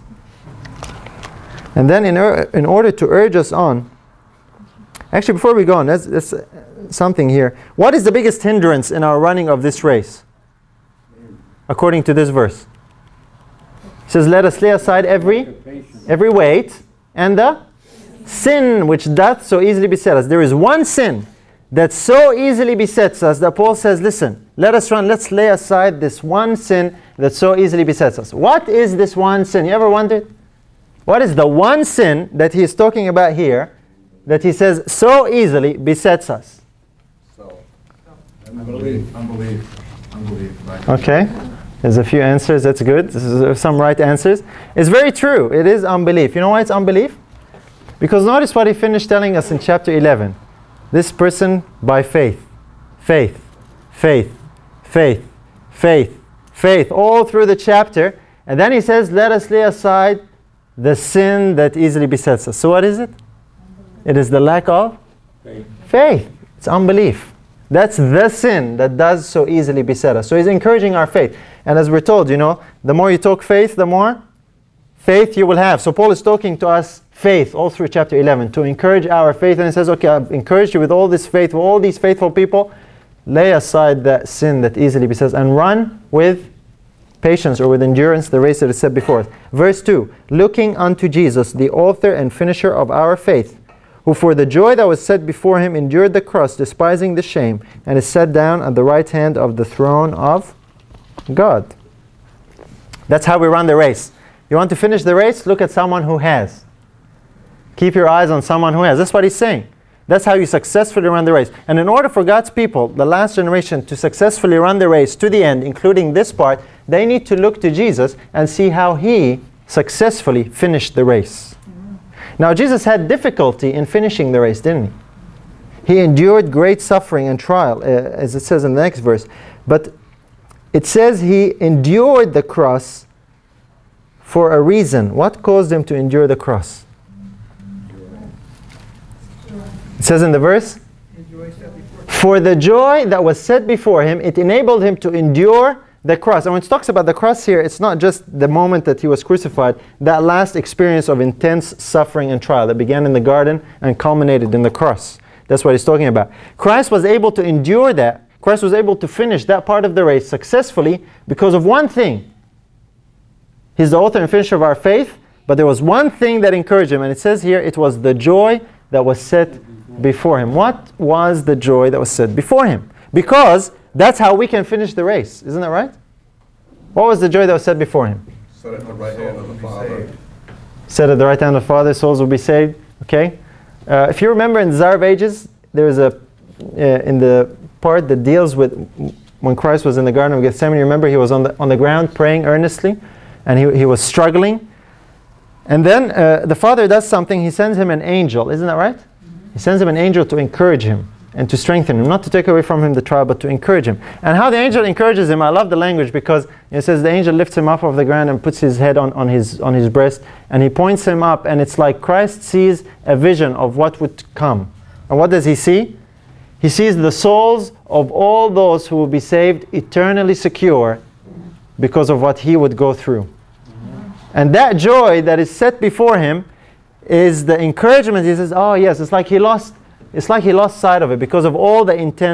And then in order to urge us on, actually before we go on, that's something here. What is the biggest hindrance in our running of this race? According to this verse. It says, let us lay aside every weight and the sin which doth so easily beset us. There is one sin that so easily besets us that Paul says, listen, let us run, let's lay aside this one sin that so easily besets us. What is this one sin? You ever wondered? What is the one sin that he is talking about here that he says so easily besets us? Unbelief. Right. Okay. There's a few answers. That's good. This is some right answers. It's very true. It is unbelief. You know why it's unbelief? Because notice what he finished telling us in chapter 11. This person by faith, faith, faith, faith, faith, faith, all through the chapter. And then he says, let us lay aside the sin that easily besets us. So what is it? It is the lack of faith. It's unbelief. That's the sin that does so easily beset us. So he's encouraging our faith. And as we're told, you know, the more you talk faith, the more faith you will have. So Paul is talking to us faith all through chapter 11 to encourage our faith. And he says, okay, I've encouraged you with all this faith, with all these faithful people. Lay aside that sin that easily besets us and run with patience or with endurance the race that is set before us. Verse 2, looking unto Jesus, the author and finisher of our faith, who for the joy that was set before him endured the cross, despising the shame, and is set down at the right hand of the throne of God. That's how we run the race. You want to finish the race? Look at someone who has. Keep your eyes on someone who has. That's what he's saying. That's how you successfully run the race. And in order for God's people, the last generation, to successfully run the race to the end, including this part, they need to look to Jesus and see how he successfully finished the race. Now, Jesus had difficulty in finishing the race, didn't he? He endured great suffering and trial, as it says in the next verse. But it says he endured the cross for a reason. What caused him to endure the cross? It says in the verse, for the joy that was set before him, it enabled him to endure the cross. And when it talks about the cross here, it's not just the moment that he was crucified, that last experience of intense suffering and trial that began in the garden and culminated in the cross. That's what he's talking about. Christ was able to endure that. Christ was able to finish that part of the race successfully because of one thing. He's the author and finisher of our faith, but there was one thing that encouraged him, and it says here, it was the joy that was set before him. What was the joy that was set before him? Because that's how we can finish the race. Isn't that right? What was the joy that was set before him? Set at the right hand of the Father. Set at the right hand of the Father, souls will be saved. Okay. If you remember in the Desire of Ages, there is a in the part that deals with when Christ was in the Garden of Gethsemane. Remember, he was on the ground praying earnestly, and he was struggling. And then the Father does something. He sends him an angel. Isn't that right? He sends him an angel to encourage him and to strengthen him, not to take away from him the trial, but to encourage him. And how the angel encourages him, I love the language, because it says the angel lifts him up off the ground and puts his head on his breast, and he points him up, and it's like Christ sees a vision of what would come. And what does he see? He sees the souls of all those who will be saved eternally secure because of what he would go through. And that joy that is set before him is the encouragement. He says, oh yes, it's like he lost sight of it because of all the intense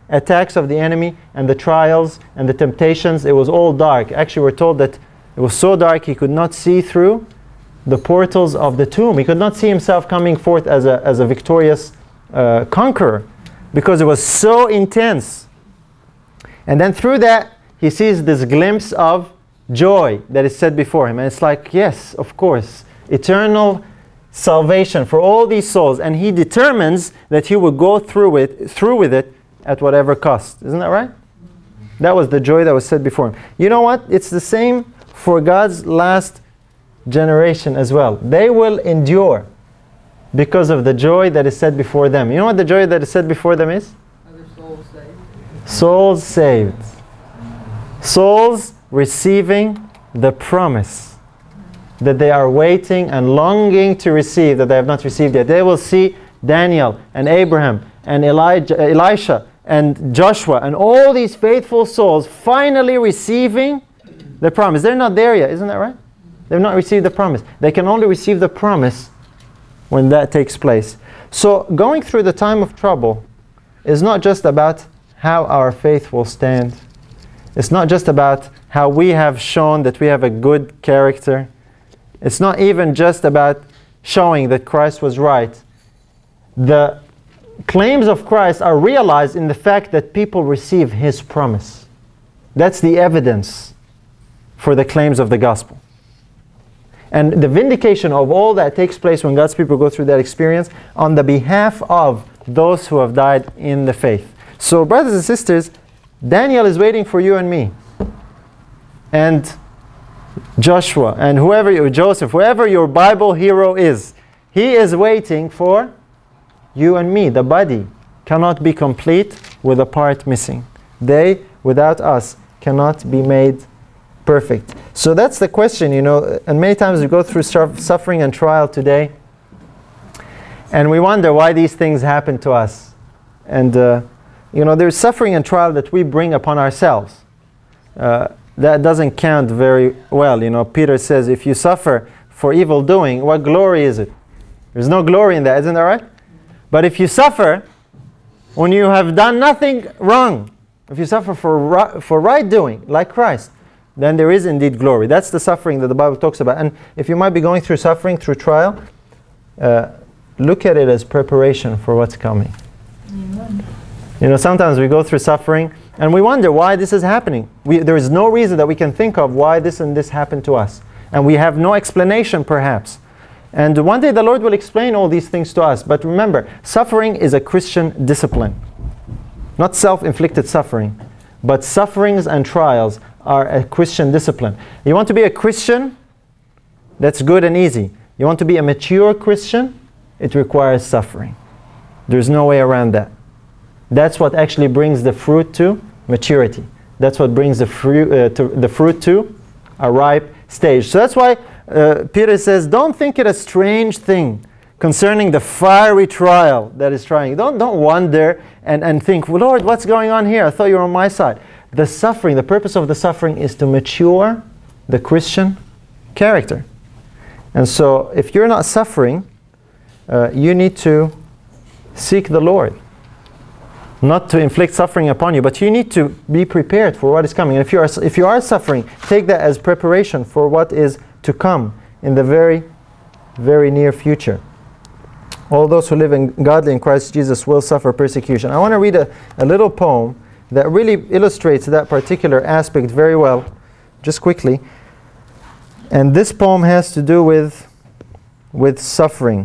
attacks of the enemy and the trials and the temptations, it was all dark. Actually, we're told that it was so dark he could not see through the portals of the tomb. He could not see himself coming forth as a victorious conqueror, because it was so intense. And then through that, he sees this glimpse of joy that is set before him. And it's like, yes, of course, eternal salvation for all these souls. And he determines that he will go through with it at whatever cost. Isn't that right? That was the joy that was set before him. You know what? It's the same for God's last generation as well. They will endure because of the joy that is set before them. You know what the joy that is set before them is? Other souls saved. Souls saved. Souls receiving the promise that they are waiting and longing to receive, that they have not received yet. They will see Daniel and Abraham and Elisha and Joshua and all these faithful souls finally receiving the promise. They're not there yet, isn't that right? They've not received the promise. They can only receive the promise when that takes place. So going through the time of trouble is not just about how our faith will stand. It's not just about how we have shown that we have a good character. It's not even just about showing that Christ was right. The claims of Christ are realized in the fact that people receive His promise. That's the evidence for the claims of the gospel. And the vindication of all that takes place when God's people go through that experience on the behalf of those who have died in the faith. So, brothers and sisters, Daniel is waiting for you and me. And Joshua and Joseph, whoever your Bible hero is, he is waiting for you and me. The body cannot be complete with a part missing. They, without us, cannot be made perfect. So that's the question, you know, and many times we go through suffering and trial today, and we wonder why these things happen to us. And, you know, there's suffering and trial that we bring upon ourselves. That doesn't count very well. You know, Peter says, if you suffer for evil doing, what glory is it? There's no glory in that, isn't that right? But if you suffer when you have done nothing wrong, if you suffer for right doing, like Christ, then there is indeed glory. That's the suffering that the Bible talks about. And if you might be going through suffering, through trial, look at it as preparation for what's coming. Amen. You know, sometimes we go through suffering and we wonder why this is happening. There is no reason that we can think of why this and this happened to us. And we have no explanation perhaps. And one day the Lord will explain all these things to us. But remember, suffering is a Christian discipline. Not self-inflicted suffering, but sufferings and trials are a Christian discipline. You want to be a Christian? That's good and easy. You want to be a mature Christian? It requires suffering. There's no way around that. That's what actually brings the fruit to maturity. That's what brings the fruit to a ripe stage. So that's why Peter says, don't think it a strange thing concerning the fiery trial that is trying. Don't wonder and think, well, Lord, what's going on here? I thought you were on my side. The suffering, the purpose of the suffering is to mature the Christian character. And so if you're not suffering, you need to seek the Lord. Not to inflict suffering upon you, but you need to be prepared for what is coming. And if you are suffering, take that as preparation for what is to come in the very, very near future. All those who live godly in Christ Jesus will suffer persecution. I want to read a little poem that really illustrates that particular aspect very well, just quickly. And this poem has to do with suffering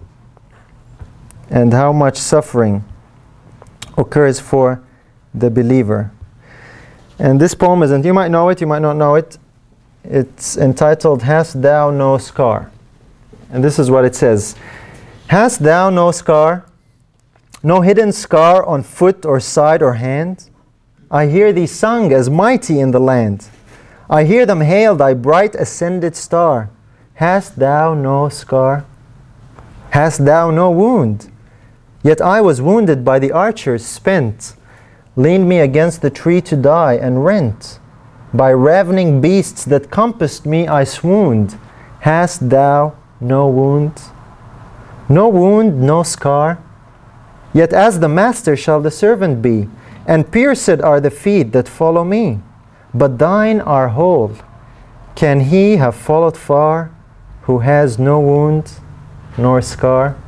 and how much suffering occurs for the believer. And this poem is, and you might know it, you might not know it, it's entitled, Hast Thou No Scar? And this is what it says. Hast thou no scar, no hidden scar on foot or side or hand? I hear thee sung as mighty in the land. I hear them hail thy bright ascended star. Hast thou no scar? Hast thou no wound? Yet I was wounded by the archers spent, leaned me against the tree to die and rent. By ravening beasts that compassed me I swooned. Hast thou no wound? No wound, no scar? Yet as the master shall the servant be. and pierced are the feet that follow me, but thine are whole. Can he have followed far who has no wound nor scar?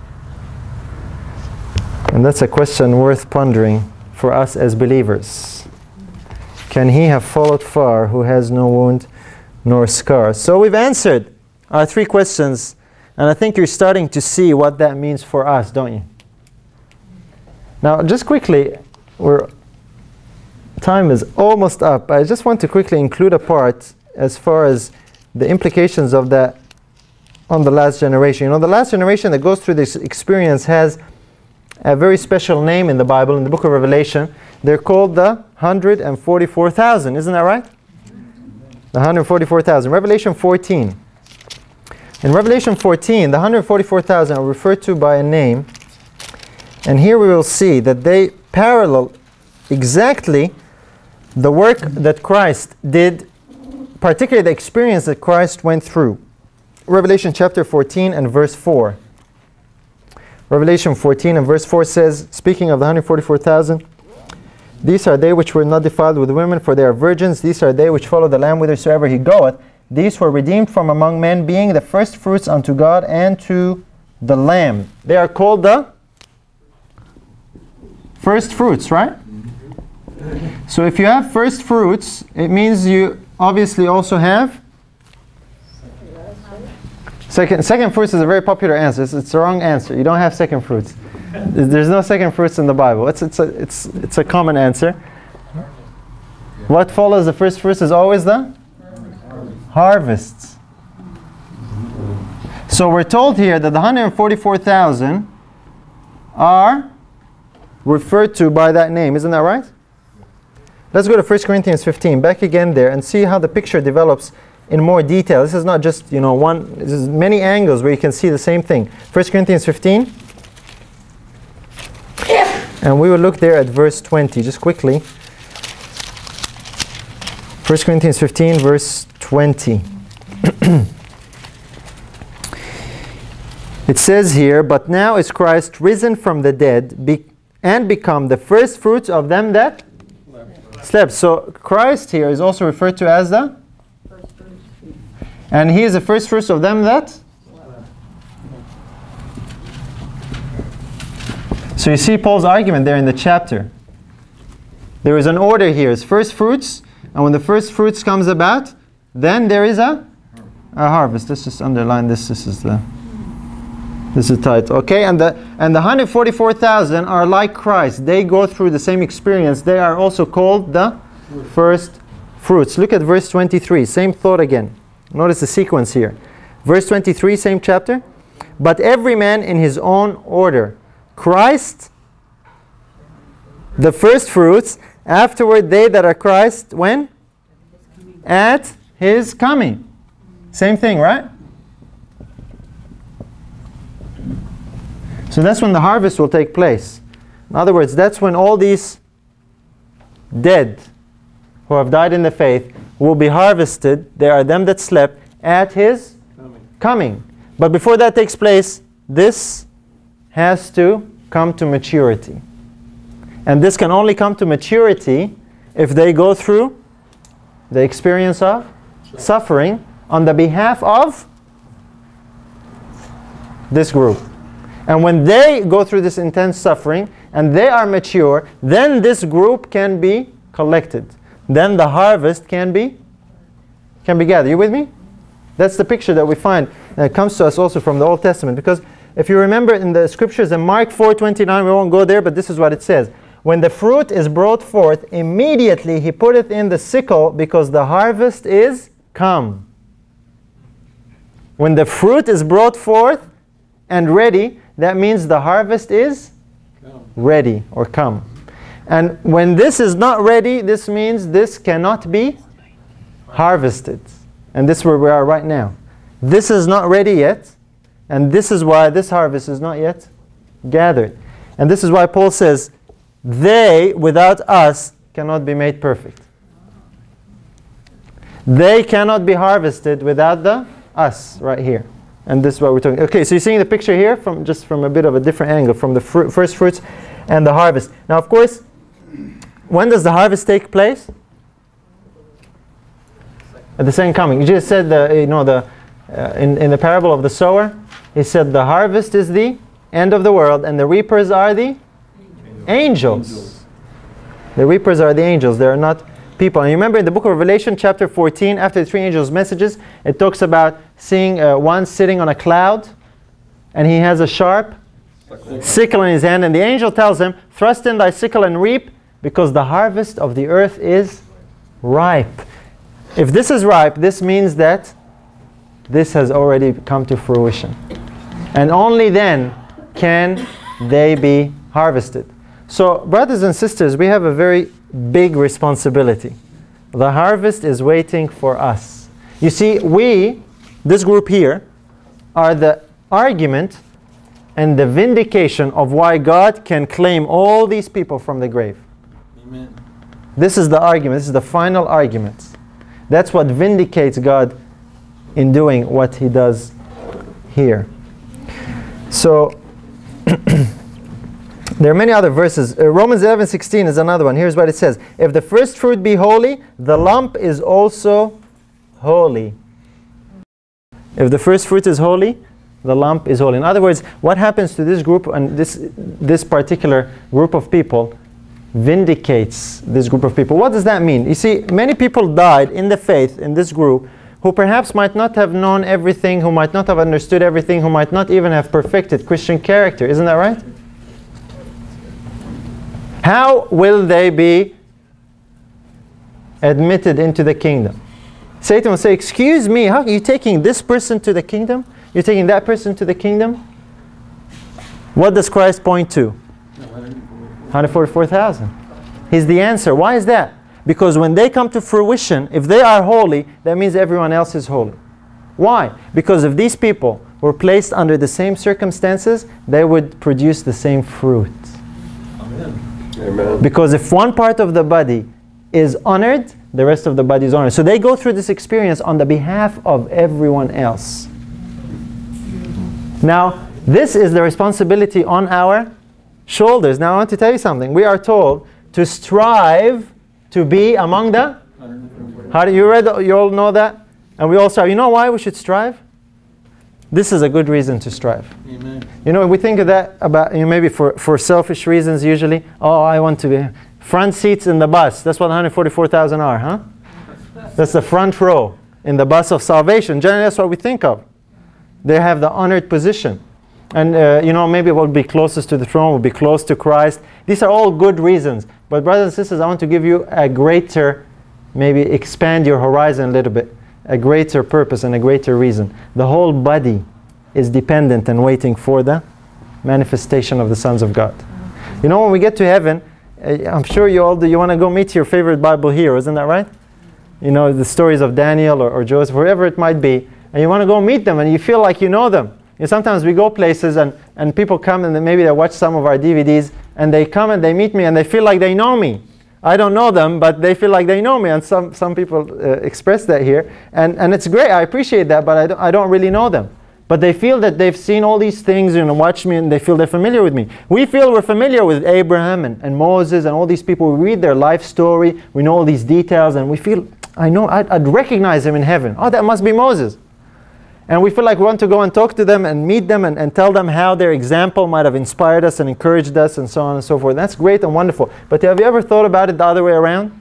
And that's a question worth pondering for us as believers. Can he have followed far who has no wound nor scar? So we've answered our 3 questions, and I think you're starting to see what that means for us, don't you? Now, just quickly, time is almost up. I just want to quickly include a part as far as the implications of that on the last generation. You know, the last generation that goes through this experience has a very special name in the Bible, in the book of Revelation. They're called the 144,000. Isn't that right? The 144,000. Revelation 14. In Revelation 14, the 144,000 are referred to by a name. And here we will see that they parallel exactly the work that Christ did, particularly the experience that Christ went through. Revelation chapter 14 and verse 4. Revelation 14 and verse 4 says, speaking of the 144,000, these are they which were not defiled with women, for they are virgins. These are they which follow the Lamb whithersoever he goeth. These were redeemed from among men, being the first fruits unto God and to the Lamb. They are called the first fruits, right? So if you have first fruits, it means you obviously also have second fruits. Is a very popular answer. It's the wrong answer. You don't have second fruits. There's no second fruits in the Bible. It's a common answer. What follows the first fruits is always the harvests. So we're told here that the 144,000 are referred to by that name. Isn't that right? Let's go to 1 Corinthians 15. Back again there and see how the picture develops in more detail. This is not just, you know, one. This is many angles where you can see the same thing. 1 Corinthians 15. And we will look there at verse 20, just quickly. 1 Corinthians 15, verse 20. It says here, but now is Christ risen from the dead and become the first fruits of them that slept. So Christ here is also referred to as the, and he is the first fruits of them that. So you see Paul's argument there in the chapter. There is an order here. It's first fruits, and when the first fruits comes about, then there is a harvest. Let's just underline this. This is the title. Okay, and the 144,000 are like Christ. They go through the same experience. They are also called the first fruits. Look at verse 23. Same thought again. Notice the sequence here. Verse 23, same chapter. But every man in his own order. Christ, the first fruits. Afterward, they that are Christ, when? At his coming. Same thing, right? So that's when the harvest will take place. In other words, that's when all these dead who have died in the faith will be harvested. There are them that slept at his coming. But before that takes place, this has to come to maturity. And this can only come to maturity if they go through the experience of suffering on the behalf of this group. And when they go through this intense suffering and they are mature, then this group can be collected. Then the harvest can be gathered. You with me? That's the picture that we find. And it comes to us also from the Old Testament. Because if you remember in the scriptures in Mark 4:29, we won't go there, but this is what it says. When the fruit is brought forth, immediately he putteth in the sickle, because the harvest is come. When the fruit is brought forth and ready, that means the harvest is ready or come. And when this is not ready, this means this cannot be harvested. And this is where we are right now. This is not ready yet. And this is why this harvest is not yet gathered. And this is why Paul says, they, without us, cannot be made perfect. They cannot be harvested without the us right here. And this is what we're talking. Okay, so you're seeing the picture here from just from a bit of a different angle, from the first fruits and the harvest. Now, of course, when does the harvest take place? At the second coming. You just said in the parable of the sower, he said the harvest is the end of the world and the reapers are the angels. The reapers are the angels. They are not people. And you remember in the book of Revelation chapter 14, after the three angels' messages, it talks about seeing one sitting on a cloud and he has a sharp sickle in his hand, and the angel tells him, thrust in thy sickle and reap, because the harvest of the earth is ripe. If this is ripe, this means that this has already come to fruition. And only then can they be harvested. So, brothers and sisters, we have a very big responsibility. The harvest is waiting for us. You see, we, this group here, are the argument and the vindication of why God can claim all these people from the grave. Amen. This is the argument. This is the final argument. That's what vindicates God in doing what he does here. So, there are many other verses. Romans 11:16 is another one. Here's what it says. If the first fruit be holy, the lump is also holy. If the first fruit is holy, the lump is holy. In other words, what happens to this group and this particular group of people vindicates this group of people. What does that mean? You see, many people died in the faith in this group who perhaps might not have known everything, who might not have understood everything, who might not even have perfected Christian character. Isn't that right? How will they be admitted into the kingdom? Satan will say, excuse me, how are you taking this person to the kingdom? You're taking that person to the kingdom? What does Christ point to? 144,000. He's the answer. Why is that? Because when they come to fruition, if they are holy, that means everyone else is holy. Why? Because if these people were placed under the same circumstances, they would produce the same fruit. Amen. Because if one part of the body is honored, the rest of the body is honored. So they go through this experience on the behalf of everyone else. Now, this is the responsibility on our shoulders. Now, I want to tell you something. We are told to strive to be among the... How do you read? You all know that? And we all strive. You know why we should strive? This is a good reason to strive. Amen. You know, we think of that about, maybe for selfish reasons usually. Oh, I want to be front seats in the bus. That's what 144,000 are, huh? That's the front row in the bus of salvation. Generally, that's what we think of. They have the honored position. And, maybe we'll be closest to the throne, we'll be close to Christ. These are all good reasons. But brothers and sisters, I want to give you a greater, maybe expand your horizon a little bit, a greater purpose and a greater reason. The whole body is dependent and waiting for the manifestation of the sons of God. You know, when we get to heaven, I'm sure you all do, you want to go meet your favorite Bible hero, isn't that right? You know, the stories of Daniel or Joseph, whoever it might be, and you want to go meet them and you feel like you know them. You know, sometimes we go places and people come and maybe they watch some of our DVDs and they come and they meet me and they feel like they know me. I don't know them, but they feel like they know me, and some people express that here. And it's great, I appreciate that, but I don't really know them. But they feel that they've seen all these things, watch me, and they feel they're familiar with me. We feel we're familiar with Abraham and Moses and all these people. We read their life story, we know all these details, and we feel, I'd recognize him in heaven. Oh, that must be Moses. And we feel like we want to go and talk to them and meet them and tell them how their example might have inspired us and encouraged us and so on and so forth. That's great and wonderful. But have you ever thought about it the other way around?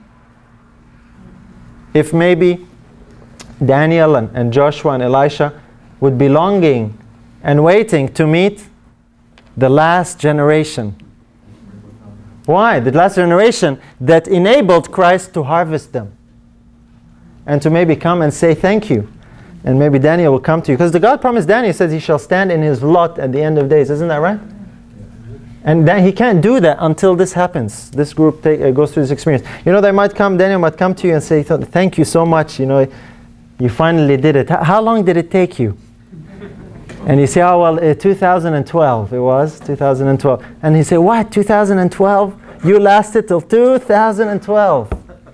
If maybe Daniel and Joshua and Elisha would be longing and waiting to meet the last generation. Why? The last generation that enabled Christ to harvest them. And to maybe come and say thank you. And maybe Daniel will come to you. Because the God promised Daniel, says he shall stand in his lot at the end of days. Isn't that right? And then he can't do that until this happens. This group goes through this experience. They might come, Daniel might come to you and say, thank you so much. You finally did it. How long did it take you? And you say, 2012 it was, 2012. And he say, what, 2012? You lasted till 2012.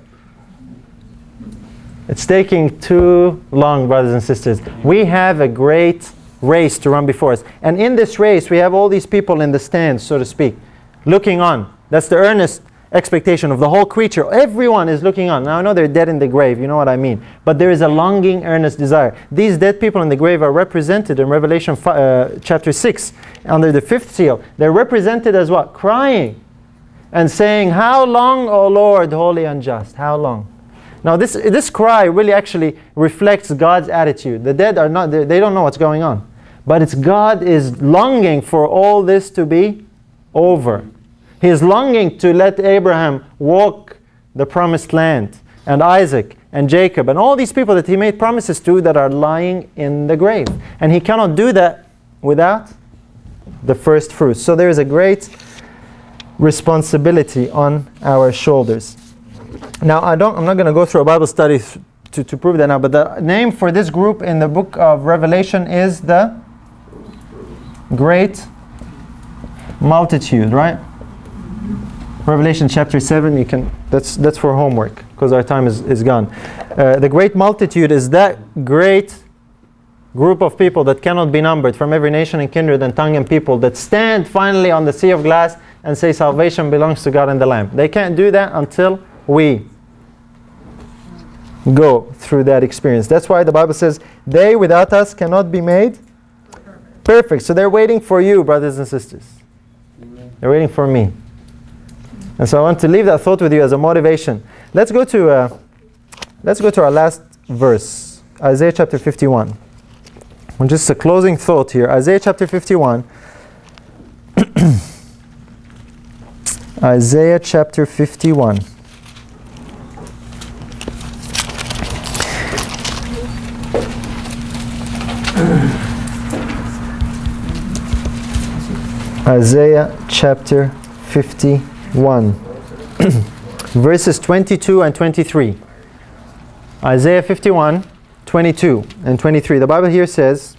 It's taking too long, brothers and sisters. We have a great race to run before us. And in this race, we have all these people in the stands, so to speak, looking on. That's the earnest expectation of the whole creature. Everyone is looking on. Now I know they're dead in the grave, you know what I mean. But there is a longing, earnest desire. These dead people in the grave are represented in Revelation chapter 6 under the 5th seal. They're represented as what? Crying and saying, how long, O Lord, holy and just? How long? Now this cry really actually reflects God's attitude. The dead are not, they don't know what's going on. But it's God is longing for all this to be over. He is longing to let Abraham walk the promised land, and Isaac and Jacob and all these people that he made promises to that are lying in the grave. And he cannot do that without the first fruits. So there is a great responsibility on our shoulders. Now I'm not going to go through a Bible study to prove that now, but the name for this group in the book of Revelation is the Great Multitude, right? Revelation chapter 7, you can, that's for homework because our time is gone. The Great Multitude is that great group of people that cannot be numbered from every nation and kindred and tongue and people that stand finally on the sea of glass and say salvation belongs to God and the Lamb. They can't do that until we go through that experience. That's why the Bible says they without us cannot be made perfect. So they're waiting for you, brothers and sisters. They're waiting for me. And so I want to leave that thought with you as a motivation. Let's go to our last verse, Isaiah chapter 51. And just a closing thought here. Isaiah chapter 51. Isaiah chapter 51. Isaiah chapter 51. Verses 22 and 23. Isaiah 51, 22 and 23. The Bible here says,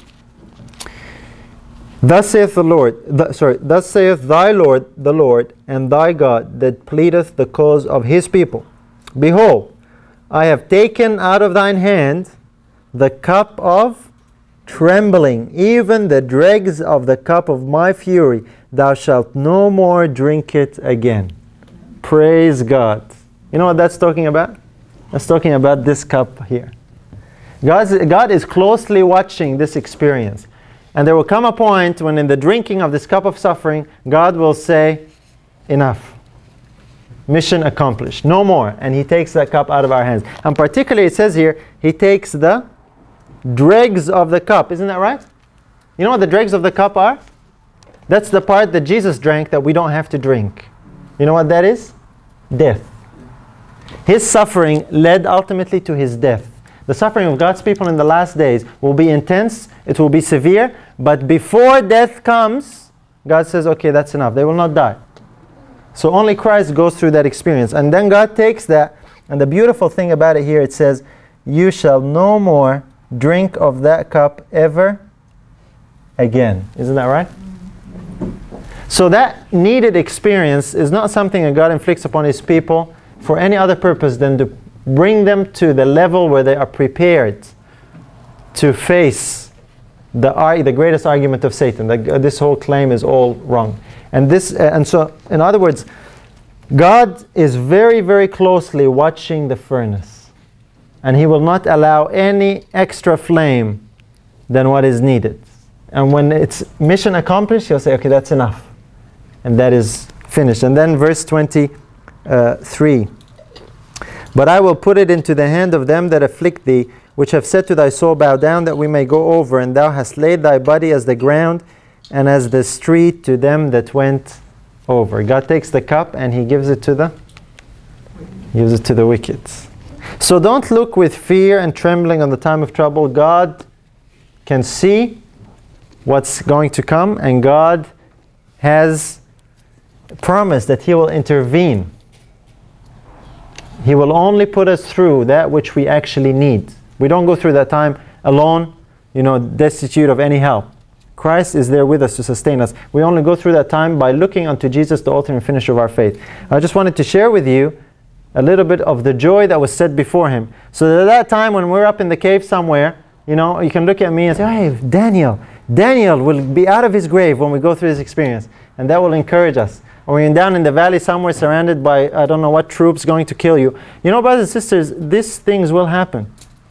Thus saith the Lord, thus saith thy Lord, the Lord, and thy God, that pleadeth the cause of his people. Behold, I have taken out of thine hand the cup of trembling, even the dregs of the cup of my fury. Thou shalt no more drink it again. Praise God. You know what that's talking about? That's talking about this cup here. God is closely watching this experience. And there will come a point when in the drinking of this cup of suffering, God will say, enough. Mission accomplished. No more. And he takes that cup out of our hands. And particularly it says here, he takes the dregs of the cup. Isn't that right? You know what the dregs of the cup are? That's the part that Jesus drank that we don't have to drink. You know what that is? Death. His suffering led ultimately to his death. The suffering of God's people in the last days will be intense, it will be severe, but before death comes, God says, okay, that's enough. They will not die. So only Christ goes through that experience. And then God takes that, and the beautiful thing about it here, it says, you shall no more drink of that cup ever again. Isn't that right? So that needed experience is not something that God inflicts upon his people for any other purpose than to bring them to the level where they are prepared to face the greatest argument of Satan. That this whole claim is all wrong. And so, in other words, God is very, very closely watching the furnace. And he will not allow any extra flame than what is needed. And when it's mission accomplished, he'll say, okay, that's enough. And that is finished. And then verse 23. But I will put it into the hand of them that afflict thee, which have said to thy soul, bow down that we may go over. And thou hast laid thy body as the ground, and as the street to them that went over. God takes the cup and he gives it to the wicked. So don't look with fear and trembling on the time of trouble. God can see what's going to come, and God has promised that he will intervene. He will only put us through that which we actually need. We don't go through that time alone, destitute of any help. Christ is there with us to sustain us. We only go through that time by looking unto Jesus, the author and finisher of our faith. I just wanted to share with you a little bit of the joy that was set before him. So that time when we're up in the cave somewhere, you can look at me and say, hey, Daniel, Daniel will be out of his grave when we go through this experience, and that will encourage us. Or when you're down in the valley somewhere surrounded by I don't know what troops going to kill you. You know, brothers and sisters, these things will happen.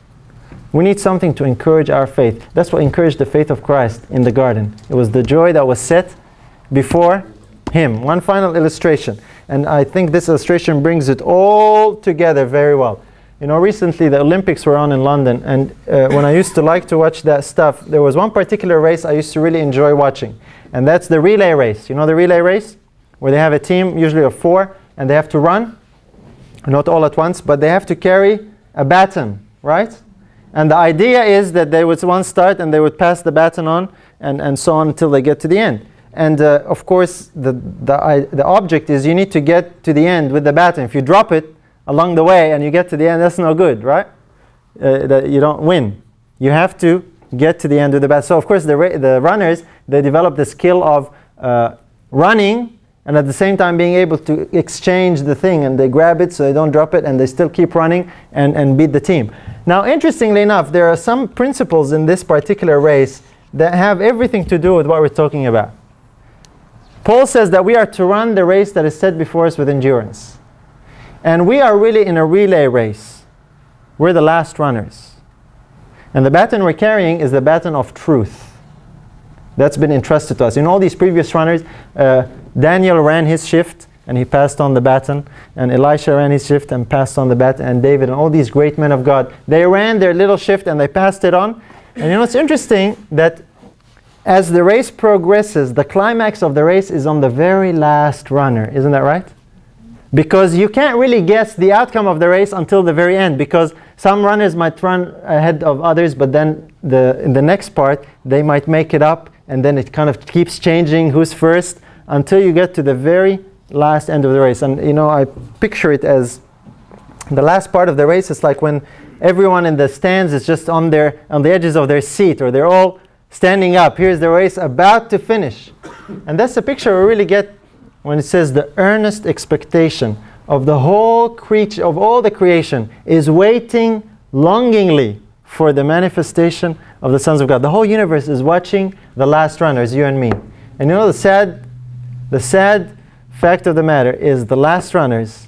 We need something to encourage our faith. That's what encouraged the faith of Christ in the garden. It was the joy that was set before him. One final illustration. And I think this illustration brings it all together very well. You know, recently the Olympics were on in London, and when I used to like to watch that stuff, there was one particular race I used to really enjoy watching. And that's the relay race. You know the relay race? Where they have a team, usually of 4, and they have to run. Not all at once, but they have to carry a baton, right? And the idea is that they would once start and they would pass the baton on and so on until they get to the end. And of course, the object is you need to get to the end with the baton. If you drop it along the way and you get to the end, that's no good, right? You don't win. You have to get to the end with the baton. So of course, the runners, they develop the skill of running and at the same time being able to exchange the thing, and they grab it so they don't drop it, and they still keep running and beat the team. Now, interestingly enough, there are some principles in this particular race that have everything to do with what we're talking about. Paul says that we are to run the race that is set before us with endurance. And we are really in a relay race. We're the last runners. And the baton we're carrying is the baton of truth. That's been entrusted to us. In all these previous runners, Daniel ran his shift and he passed on the baton, and Elisha ran his shift and passed on the baton, and David and all these great men of God, they ran their little shift and they passed it on. And you know, it's interesting that as the race progresses, the climax of the race is on the very last runner. Isn't that right? Because you can't really guess the outcome of the race until the very end, because some runners might run ahead of others, but then in the next part they might make it up, and then it kind of keeps changing who's first until you get to the very last end of the race. And you know, I picture it as the last part of the race is like when everyone in the stands is just on the edges of their seat, or they're all standing up. Here's the race about to finish. And that's the picture we really get when it says the earnest expectation of the whole creature, of all the creation, is waiting longingly for the manifestation of the sons of God. The whole universe is watching the last runners, you and me. And you know, the sad fact of the matter is the last runners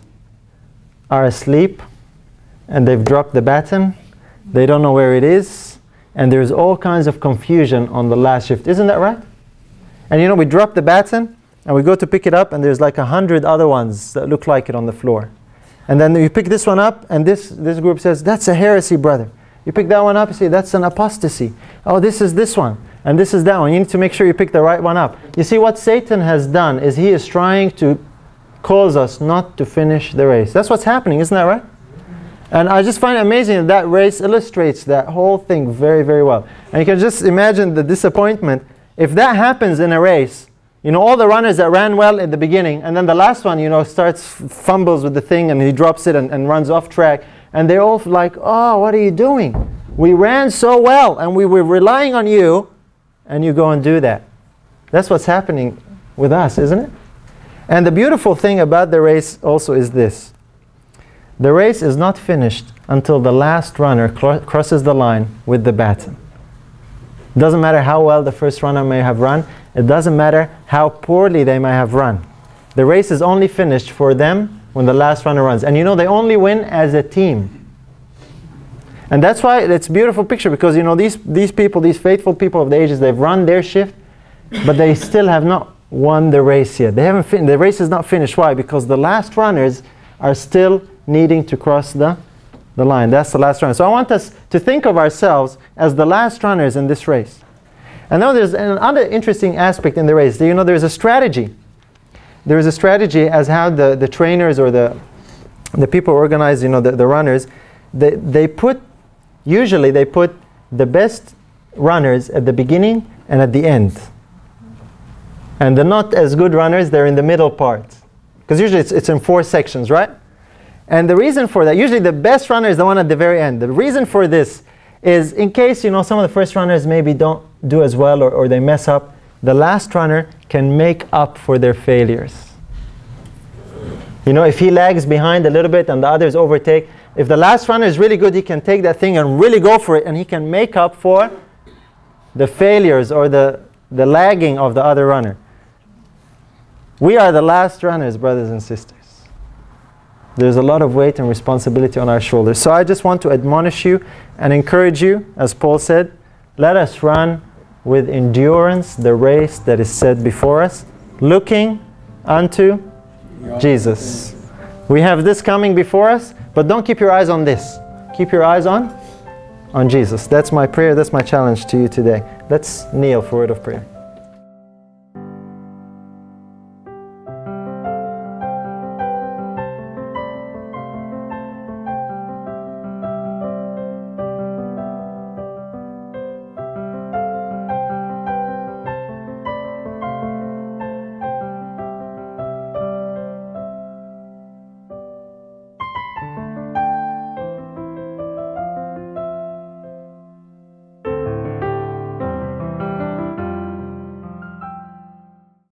are asleep and they've dropped the baton. They don't know where it is, and there's all kinds of confusion on the last shift. Isn't that right? And you know, we drop the baton and we go to pick it up, and there's like 100 other ones that look like it on the floor. And then you pick this one up, and this group says, that's a heresy, brother. You pick that one up, you say, that's an apostasy. Oh, this is this one, and this is that one. You need to make sure you pick the right one up. You see, what Satan has done is he is trying to cause us not to finish the race. That's what's happening, isn't that right? And I just find it amazing that that race illustrates that whole thing very, very well. And you can just imagine the disappointment. If that happens in a race, you know, all the runners that ran well at the beginning, and then the last one, you know, fumbles with the thing, and he drops it and runs off track. And they're all like, oh, what are you doing? We ran so well, and we were relying on you, and you go and do that. That's what's happening with us, isn't it? And the beautiful thing about the race also is this. The race is not finished until the last runner crosses the line with the baton. It doesn't matter how well the first runner may have run. It doesn't matter how poorly they may have run. The race is only finished for them when the last runner runs. And you know, they only win as a team. And that's why it's a beautiful picture, because you know, these people, these faithful people of the ages, they've run their shift, but they still have not won the race yet. They haven't the race is not finished. Why? Because the last runners are still needing to cross the line. That's the last runner. So I want us to think of ourselves as the last runners in this race. And now there's another interesting aspect in the race. You know, there's a strategy. There is a strategy as how the trainers or the people organize, you know, the runners, usually they put the best runners at the beginning and at the end. And the not as good runners, they're in the middle part. Because usually it's in 4 sections, right? And the reason for that, usually the best runner is the one at the very end. The reason for this is in case, you know, some of the first runners maybe don't do as well, or they mess up, the last runner can make up for their failures. You know, if he lags behind a little bit and the others overtake, if the last runner is really good, he can take that thing and really go for it, and he can make up for the failures or the lagging of the other runner. We are the last runners, brothers and sisters. There's a lot of weight and responsibility on our shoulders. So I just want to admonish you and encourage you, as Paul said, let us run with endurance the race that is set before us, looking unto Jesus. We have this coming before us, but don't keep your eyes on this. Keep your eyes on Jesus. That's my prayer, that's my challenge to you today. Let's kneel for a word of prayer.